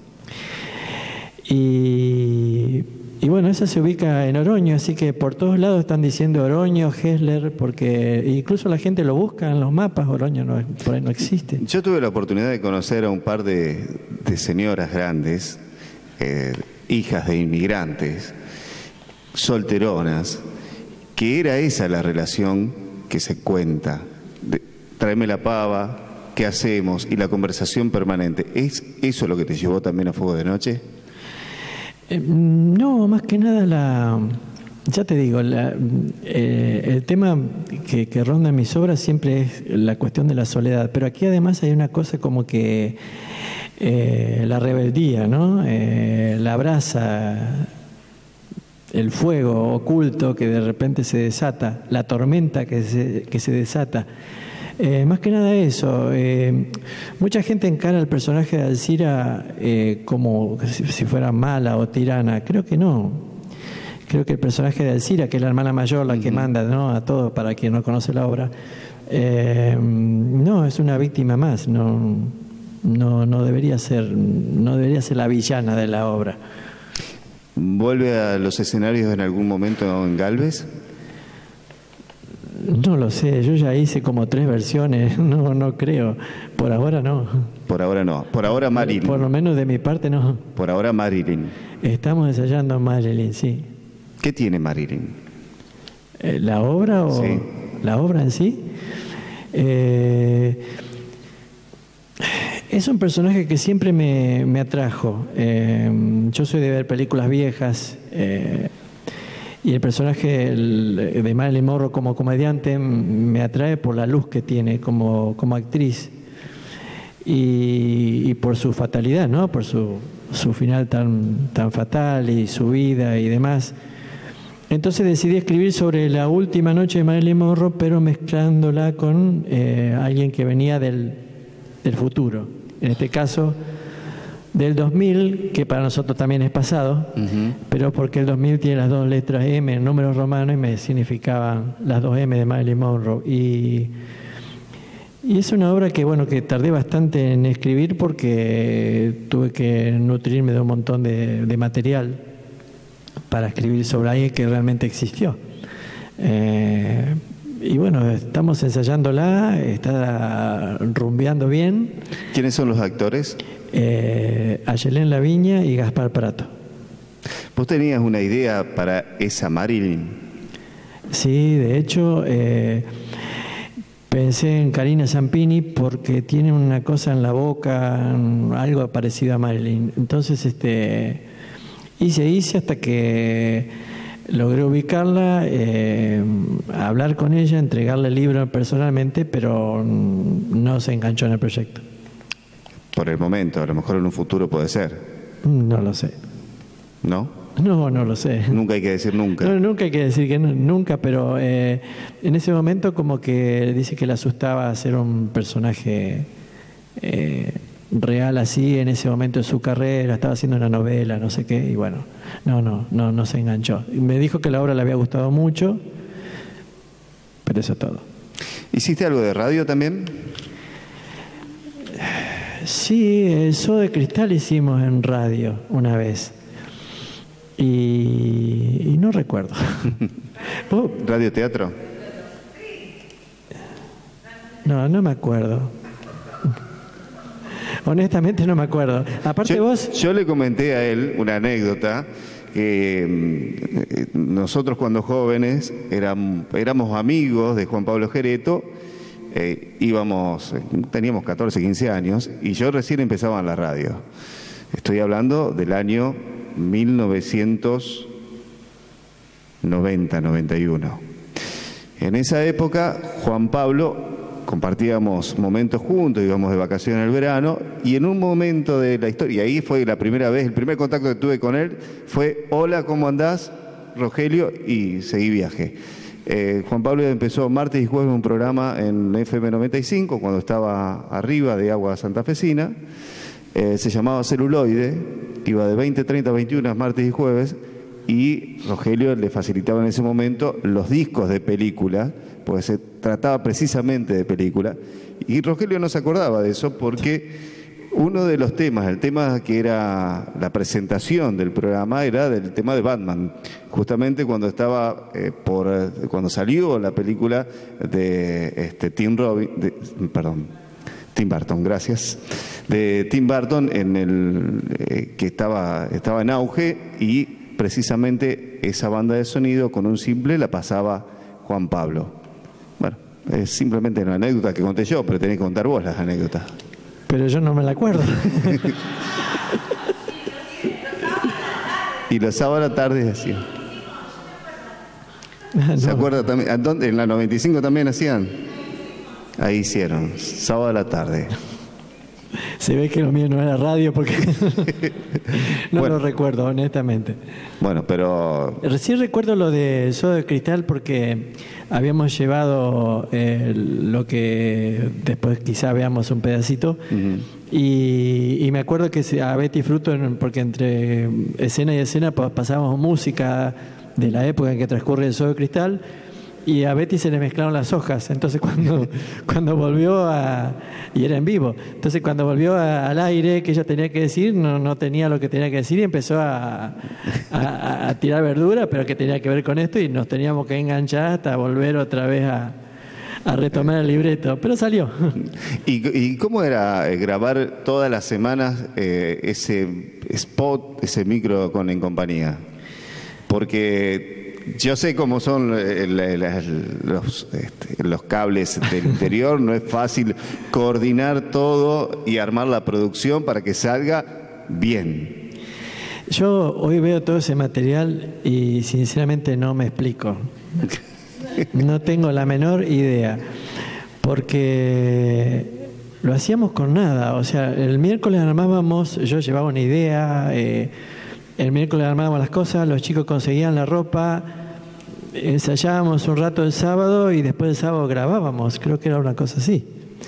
Y bueno, esa se ubica en Oroño, así que por todos lados están diciendo Oroño, Hessler, porque incluso la gente lo busca en los mapas, Oroño por ahí no existe. Yo tuve la oportunidad de conocer a un par de señoras grandes, hijas de inmigrantes, solteronas, que era esa la relación que se cuenta. Tráeme la pava, ¿qué hacemos? Y la conversación permanente. ¿Es eso lo que te llevó también a Fuego de Noche? No, más que nada ya te digo, el tema que ronda en mis obras siempre es la cuestión de la soledad, pero aquí además hay una cosa como que la rebeldía, ¿no? La brasa, el fuego oculto que de repente se desata, la tormenta que se desata. Más que nada eso. Mucha gente encara al personaje de Alcira como si fuera mala o tirana. Creo que no. Creo que el personaje de Alcira, que es la hermana mayor, la que manda, ¿no?, a todo, para quien no conoce la obra, no, es una víctima más. No debería ser la villana de la obra. ¿Vuelve a los escenarios en algún momento en Gálvez? No lo sé, yo ya hice como 3 versiones, no creo. Por ahora no. Por ahora no. Por ahora Marilyn. Por lo menos de mi parte no. Por ahora Marilyn. Estamos ensayando Marilyn, sí. ¿Qué tiene Marilyn? ¿La obra o sí. La obra en sí? Es un personaje que siempre me atrajo. Yo soy de ver películas viejas y el personaje de Marilyn Monroe como comediante me atrae por la luz que tiene como actriz y por su fatalidad, ¿no? Por su final tan fatal y su vida y demás. Entonces decidí escribir sobre la última noche de Marilyn Monroe, pero mezclándola con alguien que venía del futuro. En este caso, del 2000, que para nosotros también es pasado, pero porque el 2000 tiene las 2 letras M en números romanos y me significaban las 2 M de Marilyn Monroe. Y es una obra que, bueno, que tardé bastante en escribir porque tuve que nutrirme de un montón de material para escribir sobre alguien que realmente existió. Y bueno, estamos ensayándola, está rumbeando bien. ¿Quiénes son los actores? Ayelén Laviña y Gaspar Prato. ¿Vos tenías una idea para esa Marilyn? Sí, de hecho, pensé en Karina Zampini porque tiene una cosa en la boca, algo parecido a Marilyn. Entonces, hice hasta que logré ubicarla, hablar con ella, entregarle el libro personalmente, pero no se enganchó en el proyecto. Por el momento, a lo mejor en un futuro puede ser. No lo sé. ¿No? No lo sé. Nunca hay que decir nunca. No, nunca hay que decir que no, nunca, pero en ese momento como que dice que le asustaba hacer un personaje real así en ese momento de su carrera, estaba haciendo una novela, no sé qué, y bueno, no se enganchó. Me dijo que la obra le había gustado mucho, pero eso es todo. ¿Hiciste algo de radio también? Sí, el Zoo de Cristal hicimos en radio una vez. Y no recuerdo. ¿Radio teatro? No me acuerdo. Honestamente no me acuerdo. Aparte yo le comenté a él una anécdota que nosotros cuando jóvenes éramos amigos de Juan Pablo Gereto, teníamos 14, 15 años y yo recién empezaba en la radio. Estoy hablando del año 1990, 91. En esa época Juan Pablo compartíamos momentos juntos, íbamos de vacaciones en el verano, y en un momento de la historia, y ahí fue la primera vez, el primer contacto que tuve con él fue: hola, ¿cómo andás, Rogelio? Y seguí viaje. Juan Pablo empezó martes y jueves un programa en FM 95, cuando estaba arriba de Agua Santafesina, se llamaba Celuloide, iba de 20, 30, 21 martes y jueves, y Rogelio le facilitaba en ese momento los discos de película, porque se trataba precisamente de película, y Rogelio no se acordaba de eso porque uno de los temas, el tema que era la presentación del programa, era del tema de Batman, justamente cuando cuando salió la película de Tim Burton, gracias, de Tim Burton, que estaba en auge, y precisamente esa banda de sonido con un simple la pasaba Juan Pablo. Bueno, es simplemente una anécdota que conté yo, pero tenés que contar vos las anécdotas. Pero yo no me la acuerdo. Y los sábados a la tarde hacían. ¿Se acuerda también? ¿En la 95 también hacían? Ahí hicieron, sábado a la tarde. Se ve que lo mío no era radio porque no lo recuerdo, honestamente. Bueno, pero... Sí recuerdo lo de Soda de Cristal porque habíamos llevado lo que después quizá veamos un pedacito. Y me acuerdo que a Betty Fruto, porque entre escena y escena pasábamos música de la época en que transcurre el Soda de Cristal, y a Betty se le mezclaron las hojas. Entonces cuando volvió y era en vivo, entonces cuando volvió al aire que ella tenía que decir, no tenía lo que tenía que decir y empezó a tirar verdura, pero que tenía que ver con esto, y nos teníamos que enganchar hasta volver otra vez a retomar el libreto, pero salió. ¿Y cómo era grabar todas las semanas ese spot, ese micro con En Compañía? Porque yo sé cómo son los cables del interior, no es fácil coordinar todo y armar la producción para que salga bien. Yo hoy veo todo ese material y sinceramente no me explico. No tengo la menor idea, porque lo hacíamos con nada. O sea, el miércoles armábamos, yo llevaba una idea, el miércoles armábamos las cosas, los chicos conseguían la ropa, ensayábamos un rato el sábado y después del sábado grabábamos, creo que era una cosa así.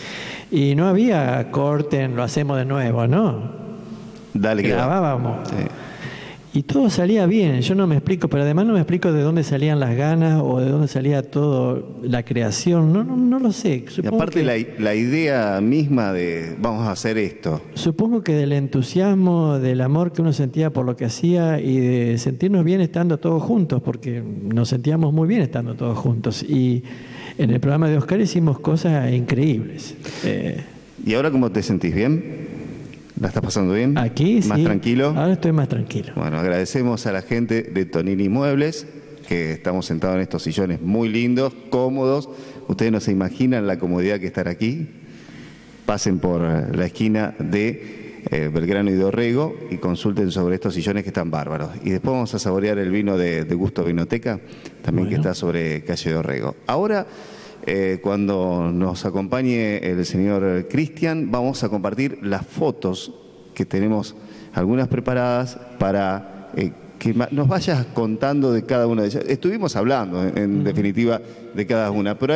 Y no había corten, lo hacemos de nuevo, ¿no? Dale, grabábamos. Sí. Y todo salía bien, yo no me explico, pero además no me explico de dónde salían las ganas o de dónde salía todo, la creación, no lo sé. Y aparte la idea misma de vamos a hacer esto. Supongo que del entusiasmo, del amor que uno sentía por lo que hacía y de sentirnos bien estando todos juntos, porque nos sentíamos muy bien estando todos juntos. Y en el programa de Oscar hicimos cosas increíbles. ¿Y ahora cómo te sentís? ¿Bien? ¿La estás pasando bien? Aquí, ¿Más sí. tranquilo? Ahora estoy más tranquilo. Bueno, agradecemos a la gente de Tonini Muebles, que estamos sentados en estos sillones muy lindos, cómodos. Ustedes no se imaginan la comodidad que estar aquí. Pasen por la esquina de Belgrano y Dorrego y consulten sobre estos sillones que están bárbaros. Y después vamos a saborear el vino de Gusto Vinoteca, también que está sobre calle Dorrego. Ahora... cuando nos acompañe el señor Cristian, vamos a compartir las fotos que tenemos, algunas preparadas para que nos vayas contando de cada una de ellas. Estuvimos hablando, en definitiva, de cada una, pero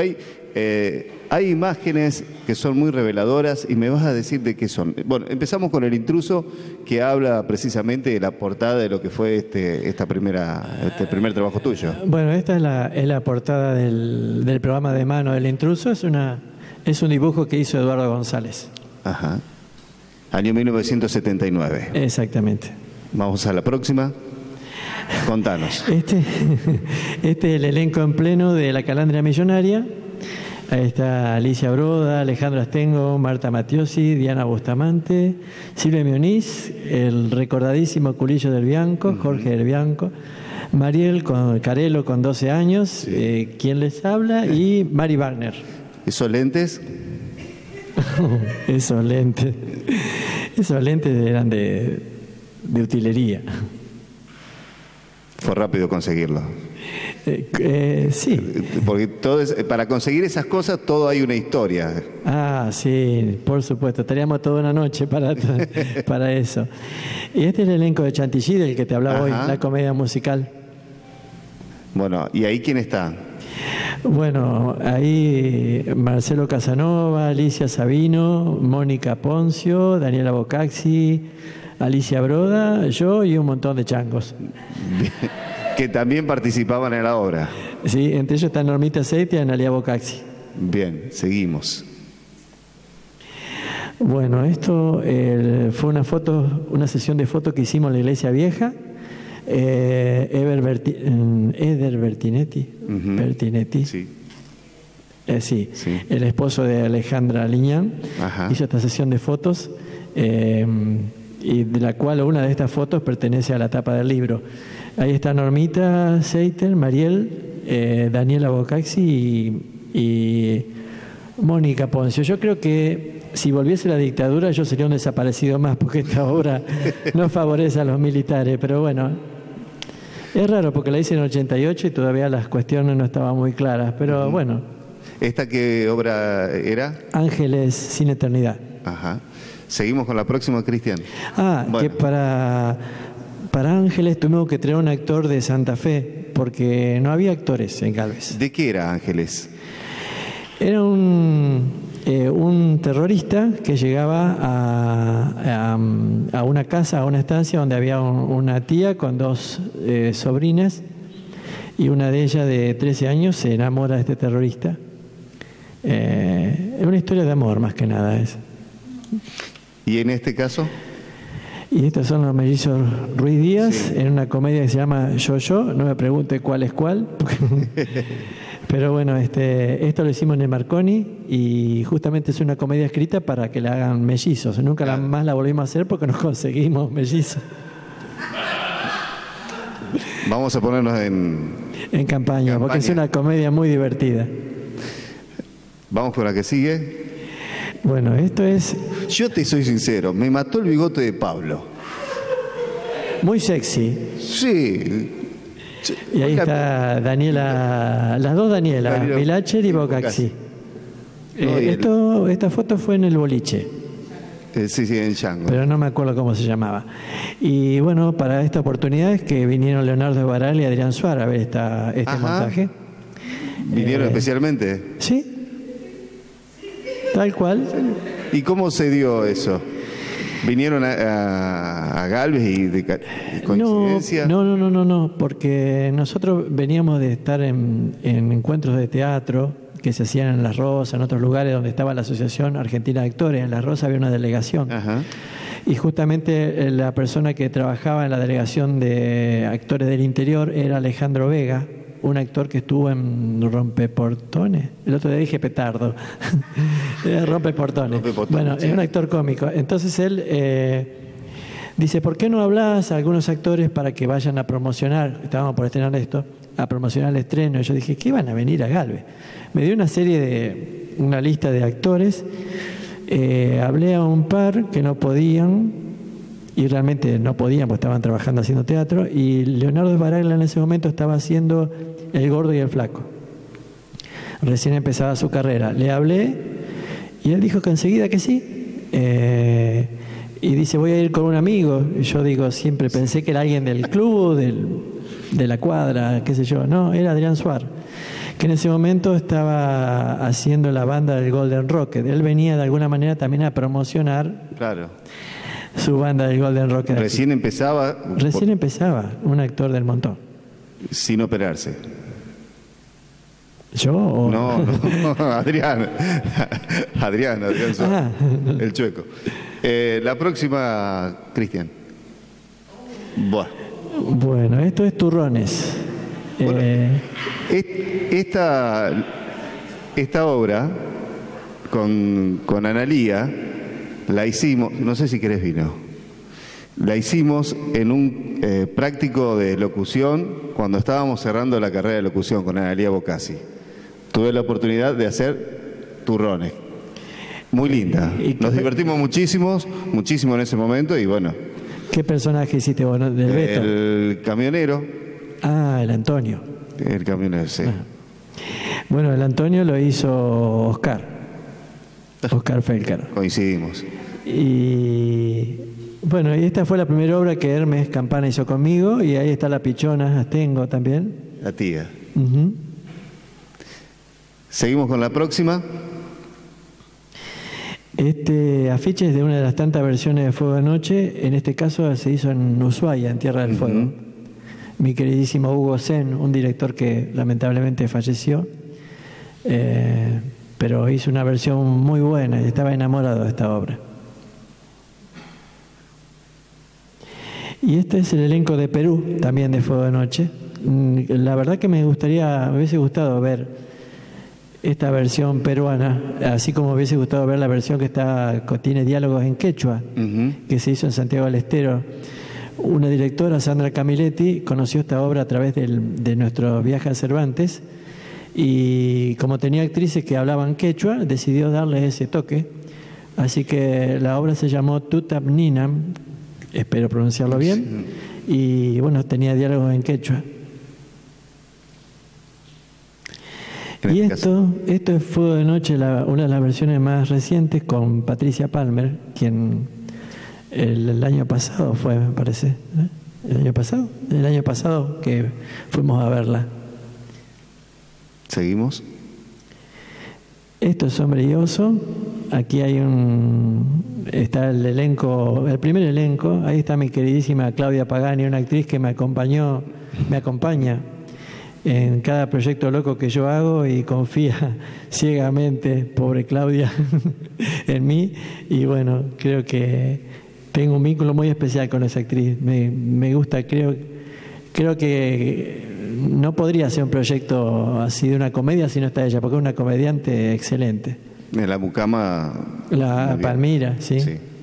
hay imágenes que son muy reveladoras y me vas a decir de qué son. Bueno, empezamos con El Intruso, que habla precisamente de la portada de lo que fue este primer trabajo tuyo. Bueno, esta es la portada del programa de mano del Intruso. Es un dibujo que hizo Eduardo González. Ajá. Año 1979. Exactamente. Vamos a la próxima. Contanos. Este es el elenco en pleno de La Calandria Millonaria. Ahí está Alicia Broda, Alejandro Astengo, Marta Matiosi, Diana Bustamante, Silvia Mioniz, el recordadísimo Culillo del Bianco, Jorge del Bianco, Mariel Carelo con 12 años, sí. ¿Quién les habla? Y Mari Wagner. ¿Esos lentes? Esos lentes eran de utilería. Fue rápido conseguirlo. Sí. Porque para conseguir esas cosas todo hay una historia. Ah, sí, por supuesto. Estaríamos toda una noche para eso. Y este es el elenco de Chantilly del que te hablaba hoy, la comedia musical. Bueno, ¿y ahí quién está? Bueno, ahí Marcelo Casanova, Alicia Sabino, Mónica Poncio, Daniela Bocaxi, Alicia Broda, yo y un montón de changos. Que también participaban en la obra. Sí, entre ellos está Normita Aceite y Analia Bocaxi. Bien, seguimos. Bueno, esto fue una sesión de fotos que hicimos en la Iglesia Vieja. Eder Bertinetti. Bertinetti. Sí. Sí, el esposo de Alejandra Liñán. Hizo esta sesión de fotos. y de la cual una de estas fotos pertenece a la tapa del libro. Ahí está Normita Seiter, Mariel, Daniela Bocaxi y Mónica Poncio. Yo creo que si volviese la dictadura yo sería un desaparecido más, porque esta obra no favorece a los militares, pero bueno, es raro porque la hice en 88 y todavía las cuestiones no estaban muy claras, pero bueno. ¿Esta qué obra era? Ángeles sin eternidad. Ajá. Seguimos con la próxima, Cristian. Bueno. Que para Ángeles tuvimos que traer un actor de Santa Fe, porque no había actores en Galvez. ¿De qué era Ángeles? Era un terrorista que llegaba a una casa, a una estancia donde había una tía con dos sobrinas, y una de ellas de 13 años se enamora de este terrorista. Es una historia de amor más que nada. ¿Y en este caso? Y estos son los mellizos Ruiz Díaz, sí, en una comedia que se llama Yo, no me pregunte cuál es cuál. Pero bueno, esto lo hicimos en el Marconi y justamente es una comedia escrita para que la hagan mellizos. Nunca más la volvimos a hacer porque no conseguimos mellizos. Vamos a ponernos en campaña, porque es una comedia muy divertida. Vamos con la que sigue. Bueno, esto es... Yo te soy sincero, me mató el bigote de Pablo. Muy sexy. Sí. Y ahí está Daniela, las dos Daniela, Milacher y Bocaxi. Esta foto fue en el boliche. Sí, en Chango. Pero no me acuerdo cómo se llamaba. Y bueno, para esta oportunidad es que vinieron Leonardo Baral y Adrián Suárez a ver este montaje. ¿Vinieron especialmente? Sí. Tal cual. ¿Y cómo se dio eso? ¿Vinieron a Galvez y de coincidencia? No, porque nosotros veníamos de estar en encuentros de teatro que se hacían en Las Rosas, en otros lugares donde estaba la Asociación Argentina de Actores. En Las Rosas había una delegación. Ajá. Y justamente la persona que trabajaba en la delegación de actores del interior era Alejandro Vega, un actor que estuvo en Rompeportones. El otro día dije petardo. Rompeportones. Bueno, sí. Es un actor cómico. Entonces él dice, ¿por qué no hablas a algunos actores para que vayan a promocionar? Estábamos por estrenar esto, a promocionar el estreno. Y yo dije, ¿qué van a venir a Galvez? Me dio una lista de actores. Hablé a un par que no podían, y realmente no podían porque estaban trabajando haciendo teatro, y Leonardo Baraglia en ese momento estaba haciendo El Gordo y el Flaco. Recién empezaba su carrera. Le hablé y él dijo que enseguida que sí. Y dice, voy a ir con un amigo. Y yo digo, siempre pensé que era alguien del club, de la cuadra, qué sé yo. No, era Adrián Suárez, que en ese momento estaba haciendo la banda del Golden Rocket. Él venía de alguna manera también a promocionar su banda del Golden Rocket. Recién empezaba, un actor del montón. Sin operarse. ¿Yo? O... No, Adrián Suárez, el chueco. La próxima, Cristian. Bueno, esto es Turrones. Bueno, esta obra con Analía la hicimos, no sé si querés vino, la hicimos en un práctico de locución cuando estábamos cerrando la carrera de locución con Analía Bocaxi. Tuve la oportunidad de hacer Turrones. Muy linda. Nos divertimos muchísimo en ese momento y bueno. ¿Qué personaje hiciste vos? ¿Del Beto? El camionero. El Antonio. El camionero, sí. Bueno, el Antonio lo hizo Oscar Felker. Coincidimos. Y bueno, y esta fue la primera obra que Hermes Campana hizo conmigo, y ahí está la Pichona Astengo también. La tía. Seguimos con la próxima. Este afiche es de una de las tantas versiones de Fuego de Noche. En este caso se hizo en Ushuaia, en Tierra del Fuego. Mi queridísimo Hugo Sen, un director que lamentablemente falleció, pero hizo una versión muy buena y estaba enamorado de esta obra. Y este es el elenco de Perú, también de Fuego de Noche. La verdad que me hubiese gustado ver esta versión peruana, así como me hubiese gustado ver la versión que tiene diálogos en quechua, que se hizo en Santiago del Estero. Una directora, Sandra Camiletti, conoció esta obra a través de nuestro viaje a Cervantes y como tenía actrices que hablaban quechua, decidió darle ese toque. Así que la obra se llamó Tutab Ninam, espero pronunciarlo bien, y bueno, tenía diálogos en quechua. Y esto es Fuego de Noche, una de las versiones más recientes con Patricia Palmer, quien el año pasado fue, me parece, ¿eh? El año pasado que fuimos a verla. ¿Seguimos? Esto es Hombre y Oso. Aquí está el elenco, el primer elenco. Ahí está mi queridísima Claudia Pagani, una actriz que me acompaña en cada proyecto loco que yo hago y confía ciegamente, pobre Claudia, en mí. Y bueno, creo que tengo un vínculo muy especial con esa actriz. Me gusta, creo que no podría ser un proyecto así de una comedia si no está ella, porque es una comediante excelente. En la mucama. La Palmira, sí.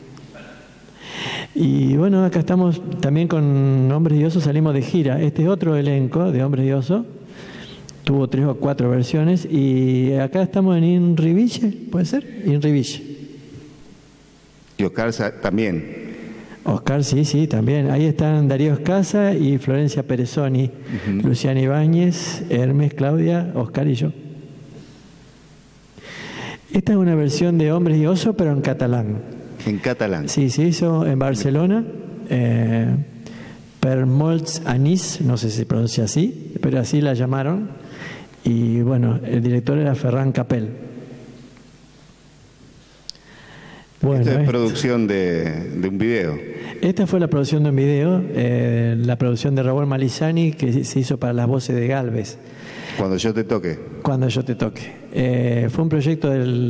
Y bueno, acá estamos también con Hombres y Oso, salimos de gira. Este es otro elenco de Hombres y Oso. Tuvo 3 o 4 versiones. Y acá estamos en Inriviche, ¿puede ser? Inriviche. Y Oscar también. Oscar, sí, también. Ahí están Darío Escasa y Florencia Perezoni, Luciana Ibáñez, Hermes, Claudia, Oscar y yo. Esta es una versión de Hombres y Oso, pero en catalán. En catalán. Sí, se hizo en Barcelona, per molts anys, no sé si se pronuncia así, pero así la llamaron. Y bueno, el director era Ferran Capel. Bueno, Esto es producción de un video. Esta fue la producción de un video, la producción de Raúl Malizani, que se hizo para las voces de Galvez. Cuando yo te toque. Cuando yo te toque. Fue un proyecto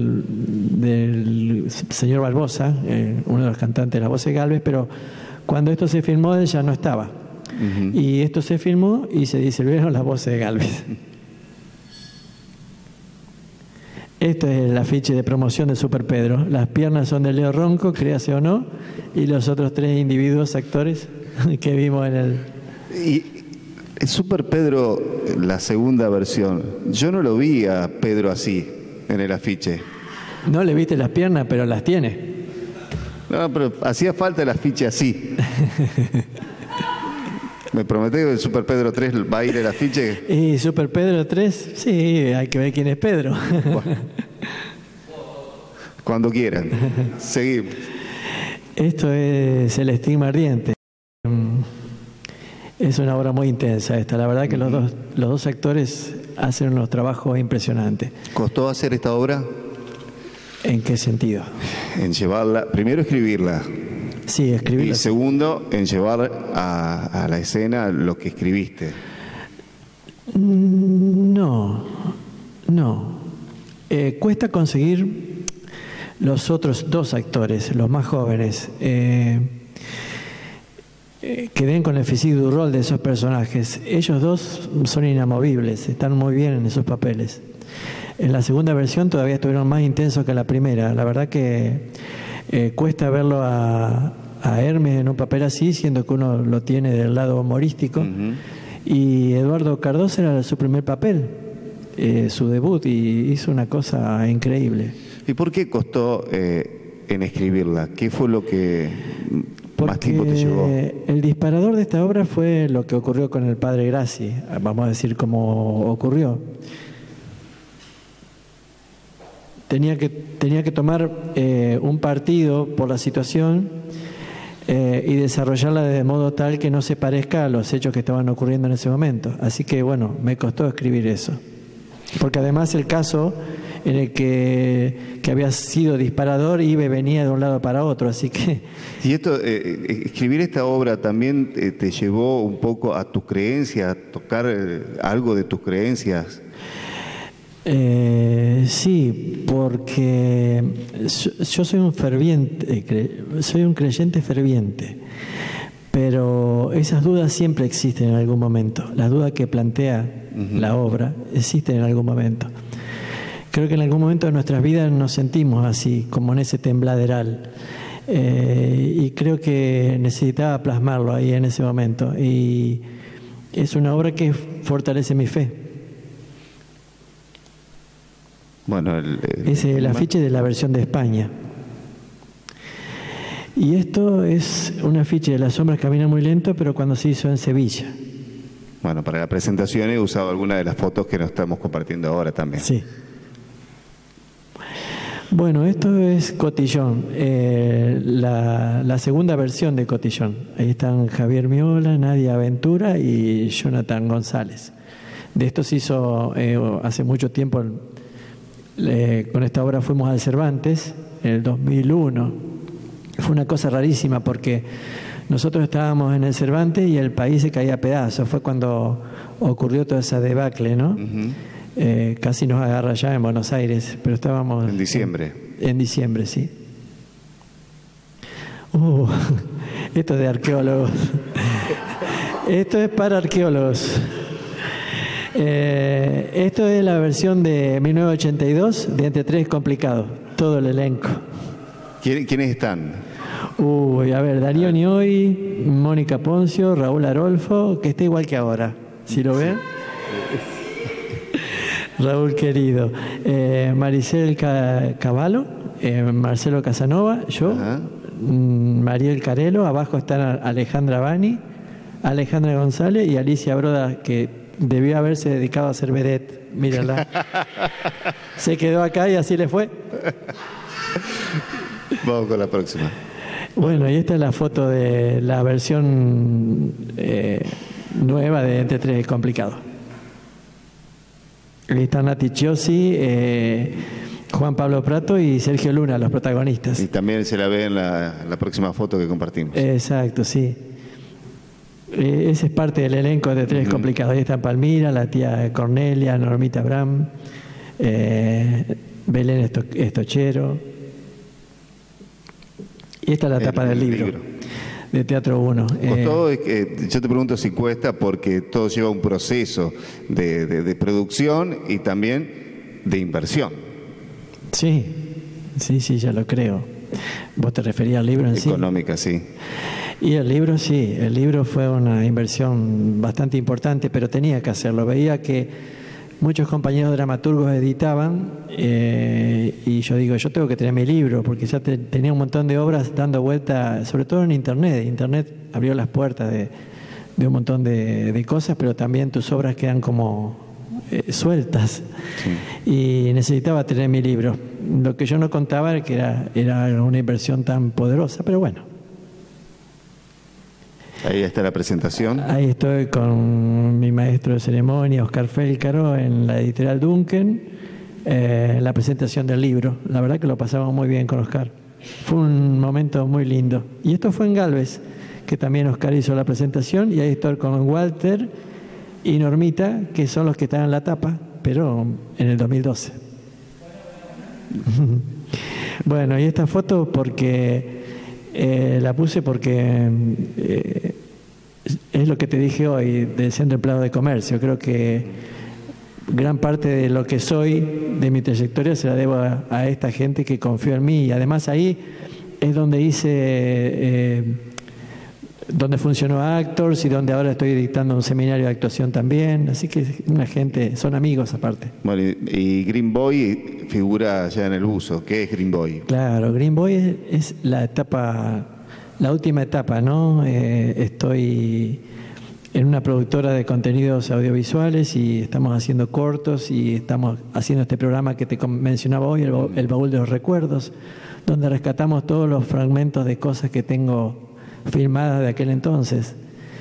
del señor Barbosa, uno de los cantantes de las voces de Galvez, pero cuando esto se filmó él ya no estaba. Y esto se filmó y se disolvieron las voces de Galvez. Esto es el afiche de promoción de Super Pedro. Las piernas son de Leo Ronco, créase o no, y los otros 3 individuos actores que vimos en el... Y Super Pedro, la segunda versión, yo no lo vi a Pedro así en el afiche. No le viste las piernas, pero las tiene. No, pero hacía falta el afiche así. ¿Me prometí que el Super Pedro 3 va a ir el afiche? Y Super Pedro 3, sí, hay que ver quién es Pedro. Cuando quieran. Seguimos. Esto es El Estigma Ardiente. Es una obra muy intensa esta. La verdad que los dos actores hacen unos trabajos impresionantes. ¿Costó hacer esta obra? ¿En qué sentido? En llevarla, primero escribirla. Sí, escribirla. Y segundo, en llevar a la escena lo que escribiste. No. Cuesta conseguir los otros 2 actores, los más jóvenes, que den con el physique du rol de esos personajes. Ellos 2 son inamovibles, están muy bien en esos papeles. En la segunda versión todavía estuvieron más intensos que la primera. La verdad que cuesta verlo a Hermes en un papel así, siendo que uno lo tiene del lado humorístico. Y Eduardo Cardoso era su primer papel, su debut, y hizo una cosa increíble. ¿Y por qué costó en escribirla? ¿Qué fue lo que más tiempo te llevó? El disparador de esta obra fue lo que ocurrió con el padre Grassi, vamos a decir cómo ocurrió. Tenía que tomar un partido por la situación y desarrollarla de modo tal que no se parezca a los hechos que estaban ocurriendo en ese momento. Así que bueno, me costó escribir eso. Porque además el caso en el que había sido disparador iba y venía de un lado para otro, así que... ¿Y esto, escribir esta obra también te llevó un poco a tus creencias, a tocar algo de tus creencias? Sí, porque yo soy un creyente ferviente, pero esas dudas siempre existen en algún momento. Las dudas que plantea la obra existen en algún momento. Creo que en algún momento de nuestras vidas nos sentimos así, como en ese tembladeral. Y creo que necesitaba plasmarlo ahí en ese momento. Y es una obra que fortalece mi fe. Bueno, es el afiche de la versión de España. Y esto es un afiche de Las sombras caminan muy lento, pero cuando se hizo en Sevilla. Bueno, para la presentación he usado algunas de las fotos que nos estamos compartiendo ahora también. Sí. Bueno, esto es Cotillón, la segunda versión de Cotillón. Ahí están Javier Miola, Nadia Ventura y Jonathan González. De esto se hizo hace mucho tiempo, con esta obra fuimos al Cervantes, en el 2001. Fue una cosa rarísima porque nosotros estábamos en el Cervantes y el país se caía a pedazos. Fue cuando ocurrió toda esa debacle, ¿no? Casi nos agarra ya en Buenos Aires, pero estábamos... En diciembre. En diciembre, sí. Esto es de arqueólogos. Esto es para arqueólogos. Esto es la versión de 1982 de Entre Tres Complicados. Todo el elenco. ¿Quiénes están? A ver, Darío Nioy, Mónica Poncio, Raúl Arolfo, que está igual que ahora. ¿Sí lo ven? Raúl querido. Maricel Cavallo, Marcelo Casanova, yo, Mariel Carelo, abajo están Alejandra Bani, Alejandra González y Alicia Broda, que debió haberse dedicado a ser vedette. Mírenla. Se quedó acá y así le fue. Vamos con la próxima. Bueno, y esta es la foto de la versión nueva de Entre Tres Complicados. Ahí está Nati Chiosi, Juan Pablo Prato y Sergio Luna, los protagonistas. Y también se la ve en la próxima foto que compartimos. Exacto, sí. Ese es parte del elenco de Tres Complicados. Ahí está Palmira, la tía Cornelia, Normita Abraham, Belén Estochero. Y esta es la tapa del libro de Teatro 1. Costó, yo te pregunto si cuesta porque todo lleva un proceso de producción y también de inversión. Sí, ya lo creo. ¿Vos te referías al libro en sí? Económica, sí. Y el libro sí, el libro fue una inversión bastante importante, pero tenía que hacerlo. Veía que muchos compañeros dramaturgos editaban y yo digo, yo tengo que tener mi libro, porque ya tenía un montón de obras dando vuelta, sobre todo en Internet. Internet abrió las puertas de un montón de cosas, pero también tus obras quedan como sueltas. Sí. Y necesitaba tener mi libro. Lo que yo no contaba era que era una inversión tan poderosa, pero bueno. Ahí está la presentación. Ahí estoy con mi maestro de ceremonia, Oscar Félcaro, en la editorial Duncan, en la presentación del libro. La verdad que lo pasamos muy bien con Oscar. Fue un momento muy lindo. Y esto fue en Galvez, que también Oscar hizo la presentación, y ahí estoy con Walter y Normita, que son los que están en la tapa, pero en el 2012. Bueno, y esta foto porque... la puse porque es lo que te dije hoy del Centro Empleado de Comercio. Creo que gran parte de lo que soy, de mi trayectoria, se la debo a esta gente que confió en mí. Y además ahí es donde donde funcionó Actors y donde ahora estoy dictando un seminario de actuación también. Así que una gente, son amigos aparte. Bueno, y Green Boy figura ya en el buzo. ¿Qué es Green Boy? Claro, Green Boy es la última etapa, ¿no? Estoy en una productora de contenidos audiovisuales y estamos haciendo cortos y estamos haciendo este programa que te mencionaba hoy, el Baúl de los Recuerdos, donde rescatamos todos los fragmentos de cosas que tengo filmadas de aquel entonces.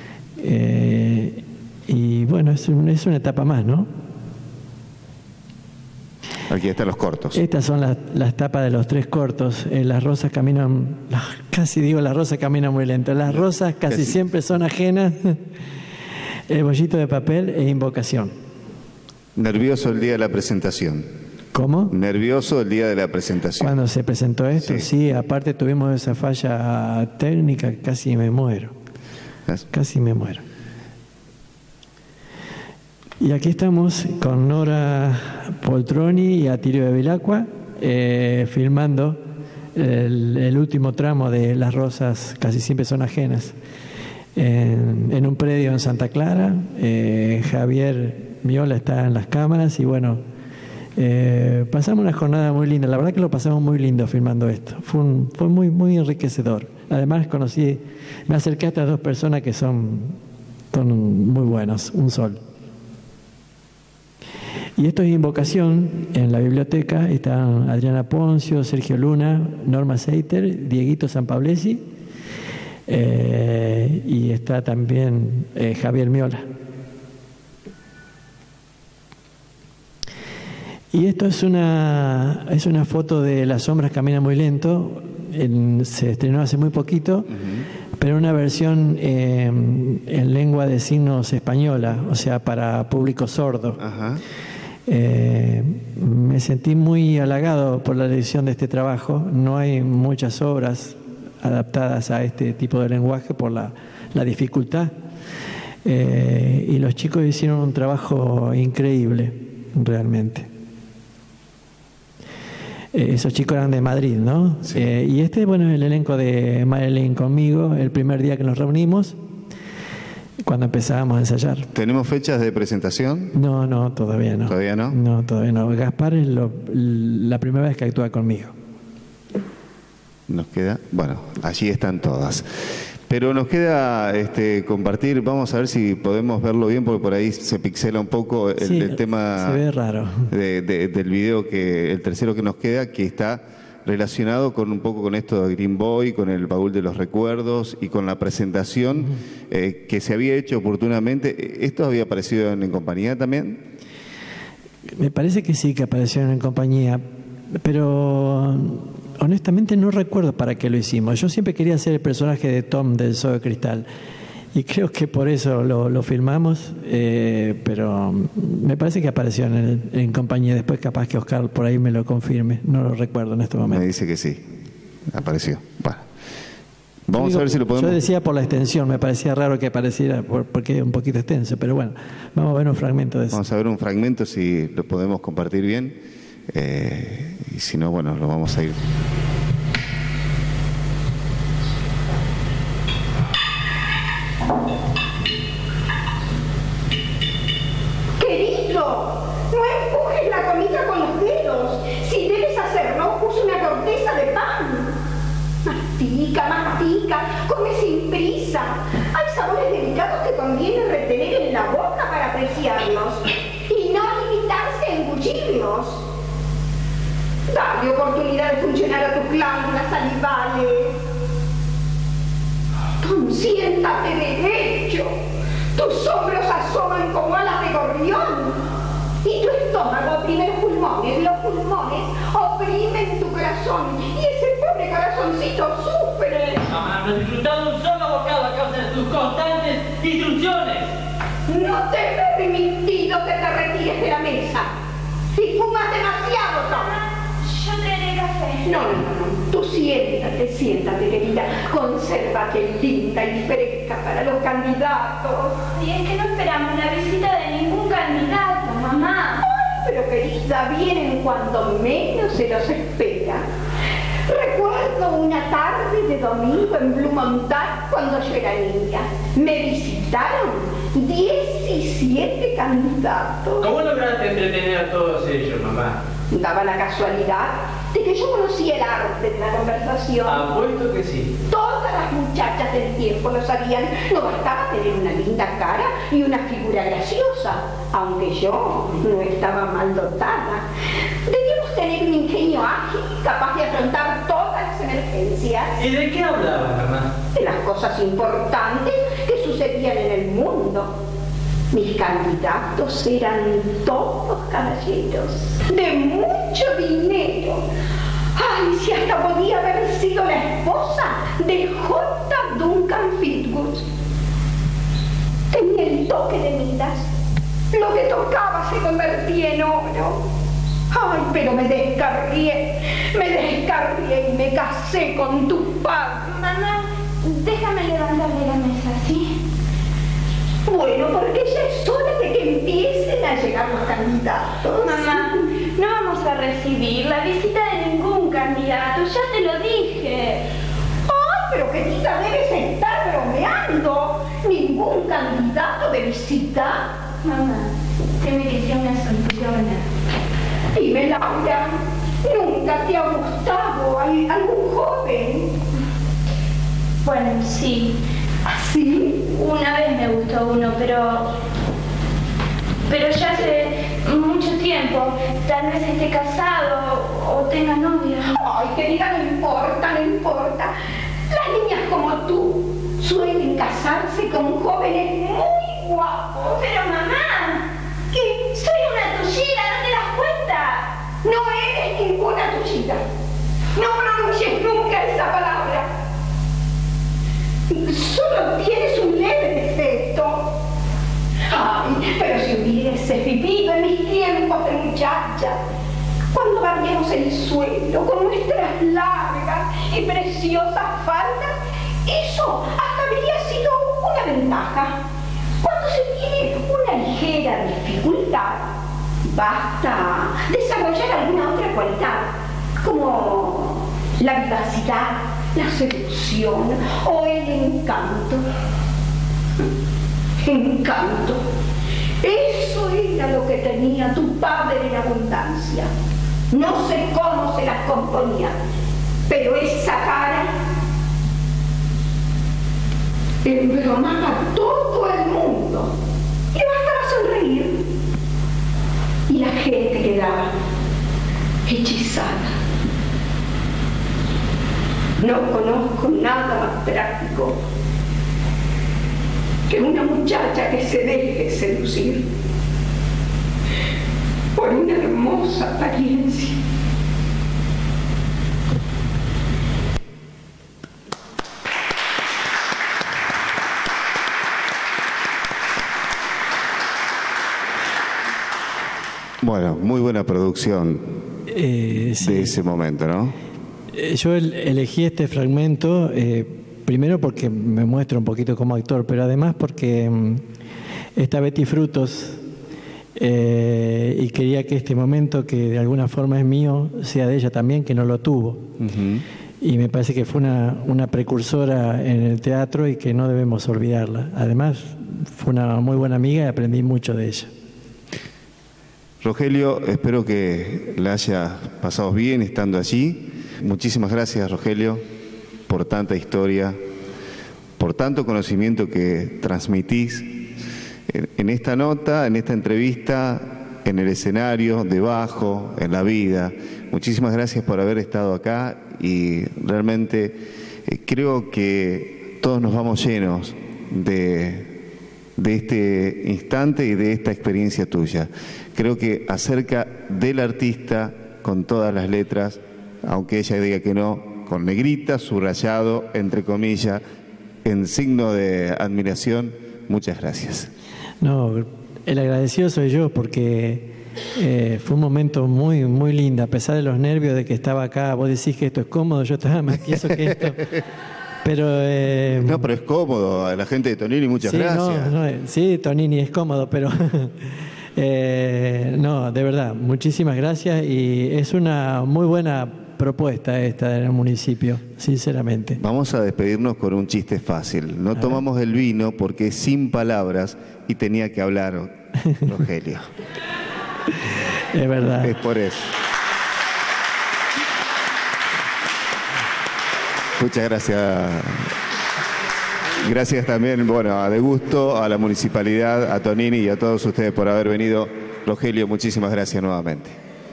Y bueno, es una etapa más, ¿no? Aquí están los cortos. Estas son las tapas de los 3 cortos. Las rosas caminan, las rosas caminan muy lento. Las rosas casi siempre son ajenas. El bollito de papel e invocación. Nervioso el día de la presentación. ¿Cómo? Nervioso el día de la presentación. Cuando se presentó esto, sí, aparte tuvimos esa falla técnica, casi me muero. Casi me muero. Y aquí estamos con Nora Poltroni y Atilio de Vilacqua, filmando el último tramo de Las rosas casi siempre son ajenas, en un predio en Santa Clara. Javier Miola está en las cámaras y bueno, pasamos una jornada muy linda. La verdad que lo pasamos muy lindo filmando esto. Fue muy, muy enriquecedor. Además me acerqué a estas dos personas que son muy buenos, un sol. Y esto es Invocación. En la biblioteca están Adriana Poncio, Sergio Luna, Norma Seiter, Dieguito Sampablesi, y está también Javier Miola. Y esto es una foto de Las sombras caminan muy lento. Se estrenó hace muy poquito, pero una versión en lengua de signos española, o sea, para público sordo. Ajá. Me sentí muy halagado por la elección de este trabajo. No hay muchas obras adaptadas a este tipo de lenguaje por la dificultad. Y los chicos hicieron un trabajo increíble, realmente. Esos chicos eran de Madrid, ¿no? Sí. Y bueno, es el elenco de Marilyn conmigo, el primer día que nos reunimos, cuando empezábamos a ensayar. ¿Tenemos fechas de presentación? No, todavía no. ¿Todavía no? No, todavía no. Gaspar es la primera vez que actúa conmigo. Nos queda, bueno, allí están todas. Pero nos queda compartir, vamos a ver si podemos verlo bien, porque por ahí se pixela un poco el tema. Se ve raro. Del video, el tercero que nos queda, que está relacionado con un poco con esto de Green Boy, con el baúl de los recuerdos y con la presentación que se había hecho oportunamente. ¿Esto había aparecido en Compañía también? Me parece que sí, que apareció en Compañía, pero honestamente no recuerdo para qué lo hicimos. Yo siempre quería ser el personaje de Tom del Zoo de Cristal y creo que por eso lo filmamos, pero me parece que apareció en Compañía. Después capaz que Oscar por ahí me lo confirme, no lo recuerdo en este momento. Me dice que sí, apareció. Bueno, vamos a ver si lo podemos. Yo decía por la extensión, me parecía raro que apareciera porque es un poquito extenso, pero bueno, vamos a ver un fragmento de eso. Vamos a ver un fragmento si lo podemos compartir bien, y si no, bueno, lo vamos a ir. Querido, no empujes la comida con los dedos. Si debes hacerlo, usa una corteza de pan. Mastica, come sin prisa. Hay sabores delicados que conviene retener en la boca para apreciarlos y no limitarse en cuchillos. Dale oportunidad de funcionar a tus glándulas salivales. Siéntate derecho. Tus hombros asoman como alas de gorrión. Y tu estómago oprime los pulmones oprimen tu corazón. Y ese pobre corazoncito sufre. Mamá, no he disfrutado un solo bocado a causa de tus constantes instrucciones. No te he permitido que te retires de la mesa. Y fumas demasiado, Tom. Yo traeré café. No. Tú siéntate, querida. Consérvate linda y fresca para los candidatos. Y es que no esperamos la visita de ningún candidato, mamá. Ay, pero querida, vienen cuando menos se los espera. Recuerdo una tarde de domingo en Blue Mountain cuando yo era niña. Me visitaron 17 candidatos. ¿Cómo lograste entretener a todos ellos, mamá? Daba la casualidad de que yo conocía el arte de la conversación. Apuesto que sí. Todas las muchachas del tiempo lo sabían. No bastaba tener una linda cara y una figura graciosa, aunque yo no estaba mal dotada. Debíamos tener un ingenio ágil, capaz de afrontar todas las emergencias. ¿Y de qué hablaba, mamá? De las cosas importantes que sucedían en el mundo. Mis candidatos eran todos caballeros, de mucho dinero. Ay, si hasta podía haber sido la esposa de J. Duncan Fitwood. Tenía el toque de Midas. Lo que tocaba se convertía en oro. Ay, pero me descarrié y me casé con tu padre. Mamá, déjame levantarle la mesa, ¿sí? Bueno, porque ya es hora de que empiecen a llegar los candidatos. Mamá, no vamos a recibir la visita de ningún candidato, ya te lo dije. ¡Ay, pero querida, debes estar bromeando! ¿Ningún candidato de visita? Mamá, te merecía una solución. Dime, Laura, ¿nunca te ha gustado algún joven? Bueno, sí. ¿Así? Una vez me gustó uno, pero ya hace mucho tiempo. Tal vez esté casado o tenga novia. Ay, querida, no importa, no importa. Las niñas como tú suelen casarse con jóvenes muy guapos. Pero mamá, ¿qué? soy una tullida, ¿no te das cuenta? No eres ninguna tullida. No pronuncies nunca esa palabra. Solo tienes un leve defecto. Ay, pero si hubieses vivido en mis tiempos de muchacha, cuando barríamos el suelo con nuestras largas y preciosas faldas, eso hasta habría sido una ventaja. Cuando se tiene una ligera dificultad, basta desarrollar alguna otra cualidad, como la vivacidad, la seducción o el encanto. Encanto. Eso era lo que tenía tu padre en abundancia. No sé cómo se las componía, pero esa cara embromaba a todo el mundo. Le bastaba sonreír y la gente quedaba hechizada. No conozco nada más práctico que una muchacha que se deje seducir por una hermosa apariencia. Bueno, muy buena producción Sí. de ese momento, ¿no? Yo elegí este fragmento primero porque me muestra un poquito como actor, pero además porque está Betty Frutos y quería que este momento, que de alguna forma es mío, sea de ella también, que no lo tuvo. Y me parece que fue una precursora en el teatro y que no debemos olvidarla. Además, fue una muy buena amiga y aprendí mucho de ella. Rogelio, espero que la haya pasado bien estando allí. Muchísimas gracias, Rogelio, por tanta historia, por tanto conocimiento que transmitís en esta nota, en esta entrevista, en el escenario, debajo, en la vida. Muchísimas gracias por haber estado acá y realmente creo que todos nos vamos llenos de este instante y de esta experiencia tuya. Creo que acerca del artista con todas las letras, aunque ella diga que no, con negrita, subrayado, entre comillas, en signo de admiración. Muchas gracias. No, el agradecido soy yo porque fue un momento muy, muy lindo, a pesar de los nervios de que estaba acá. Vos decís que esto es cómodo, yo estaba más tieso que esto. Pero, no, pero es cómodo. A la gente de Tonini, muchas gracias. Sí, Tonini es cómodo, pero no, de verdad, muchísimas gracias y es una muy buena propuesta esta del municipio, sinceramente. Vamos a despedirnos con un chiste fácil. No tomamos el vino porque es sin palabras y tenía que hablar Rogelio. Es verdad. Es por eso. Muchas gracias. Gracias también, bueno, a De Gusto, a la municipalidad, a Tonini y a todos ustedes por haber venido. Rogelio, muchísimas gracias nuevamente.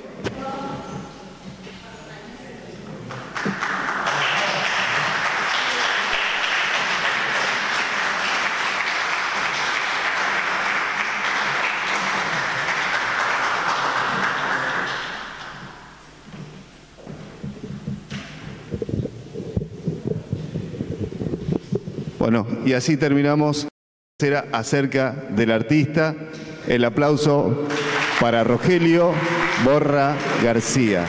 Bueno, y así terminamos. Será acerca del artista. El aplauso para Rogelio Borra García.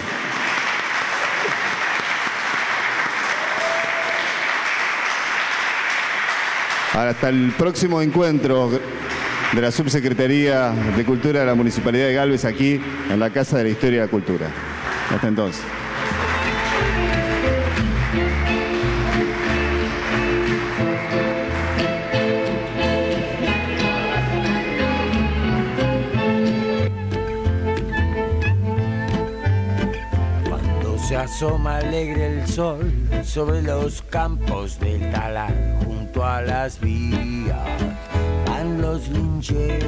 Hasta el próximo encuentro de la Subsecretaría de Cultura de la Municipalidad de Galvez, aquí en la Casa de la Historia y la Cultura. Hasta entonces. Se asoma alegre el sol sobre los campos del talar, junto a las vías van los lincheros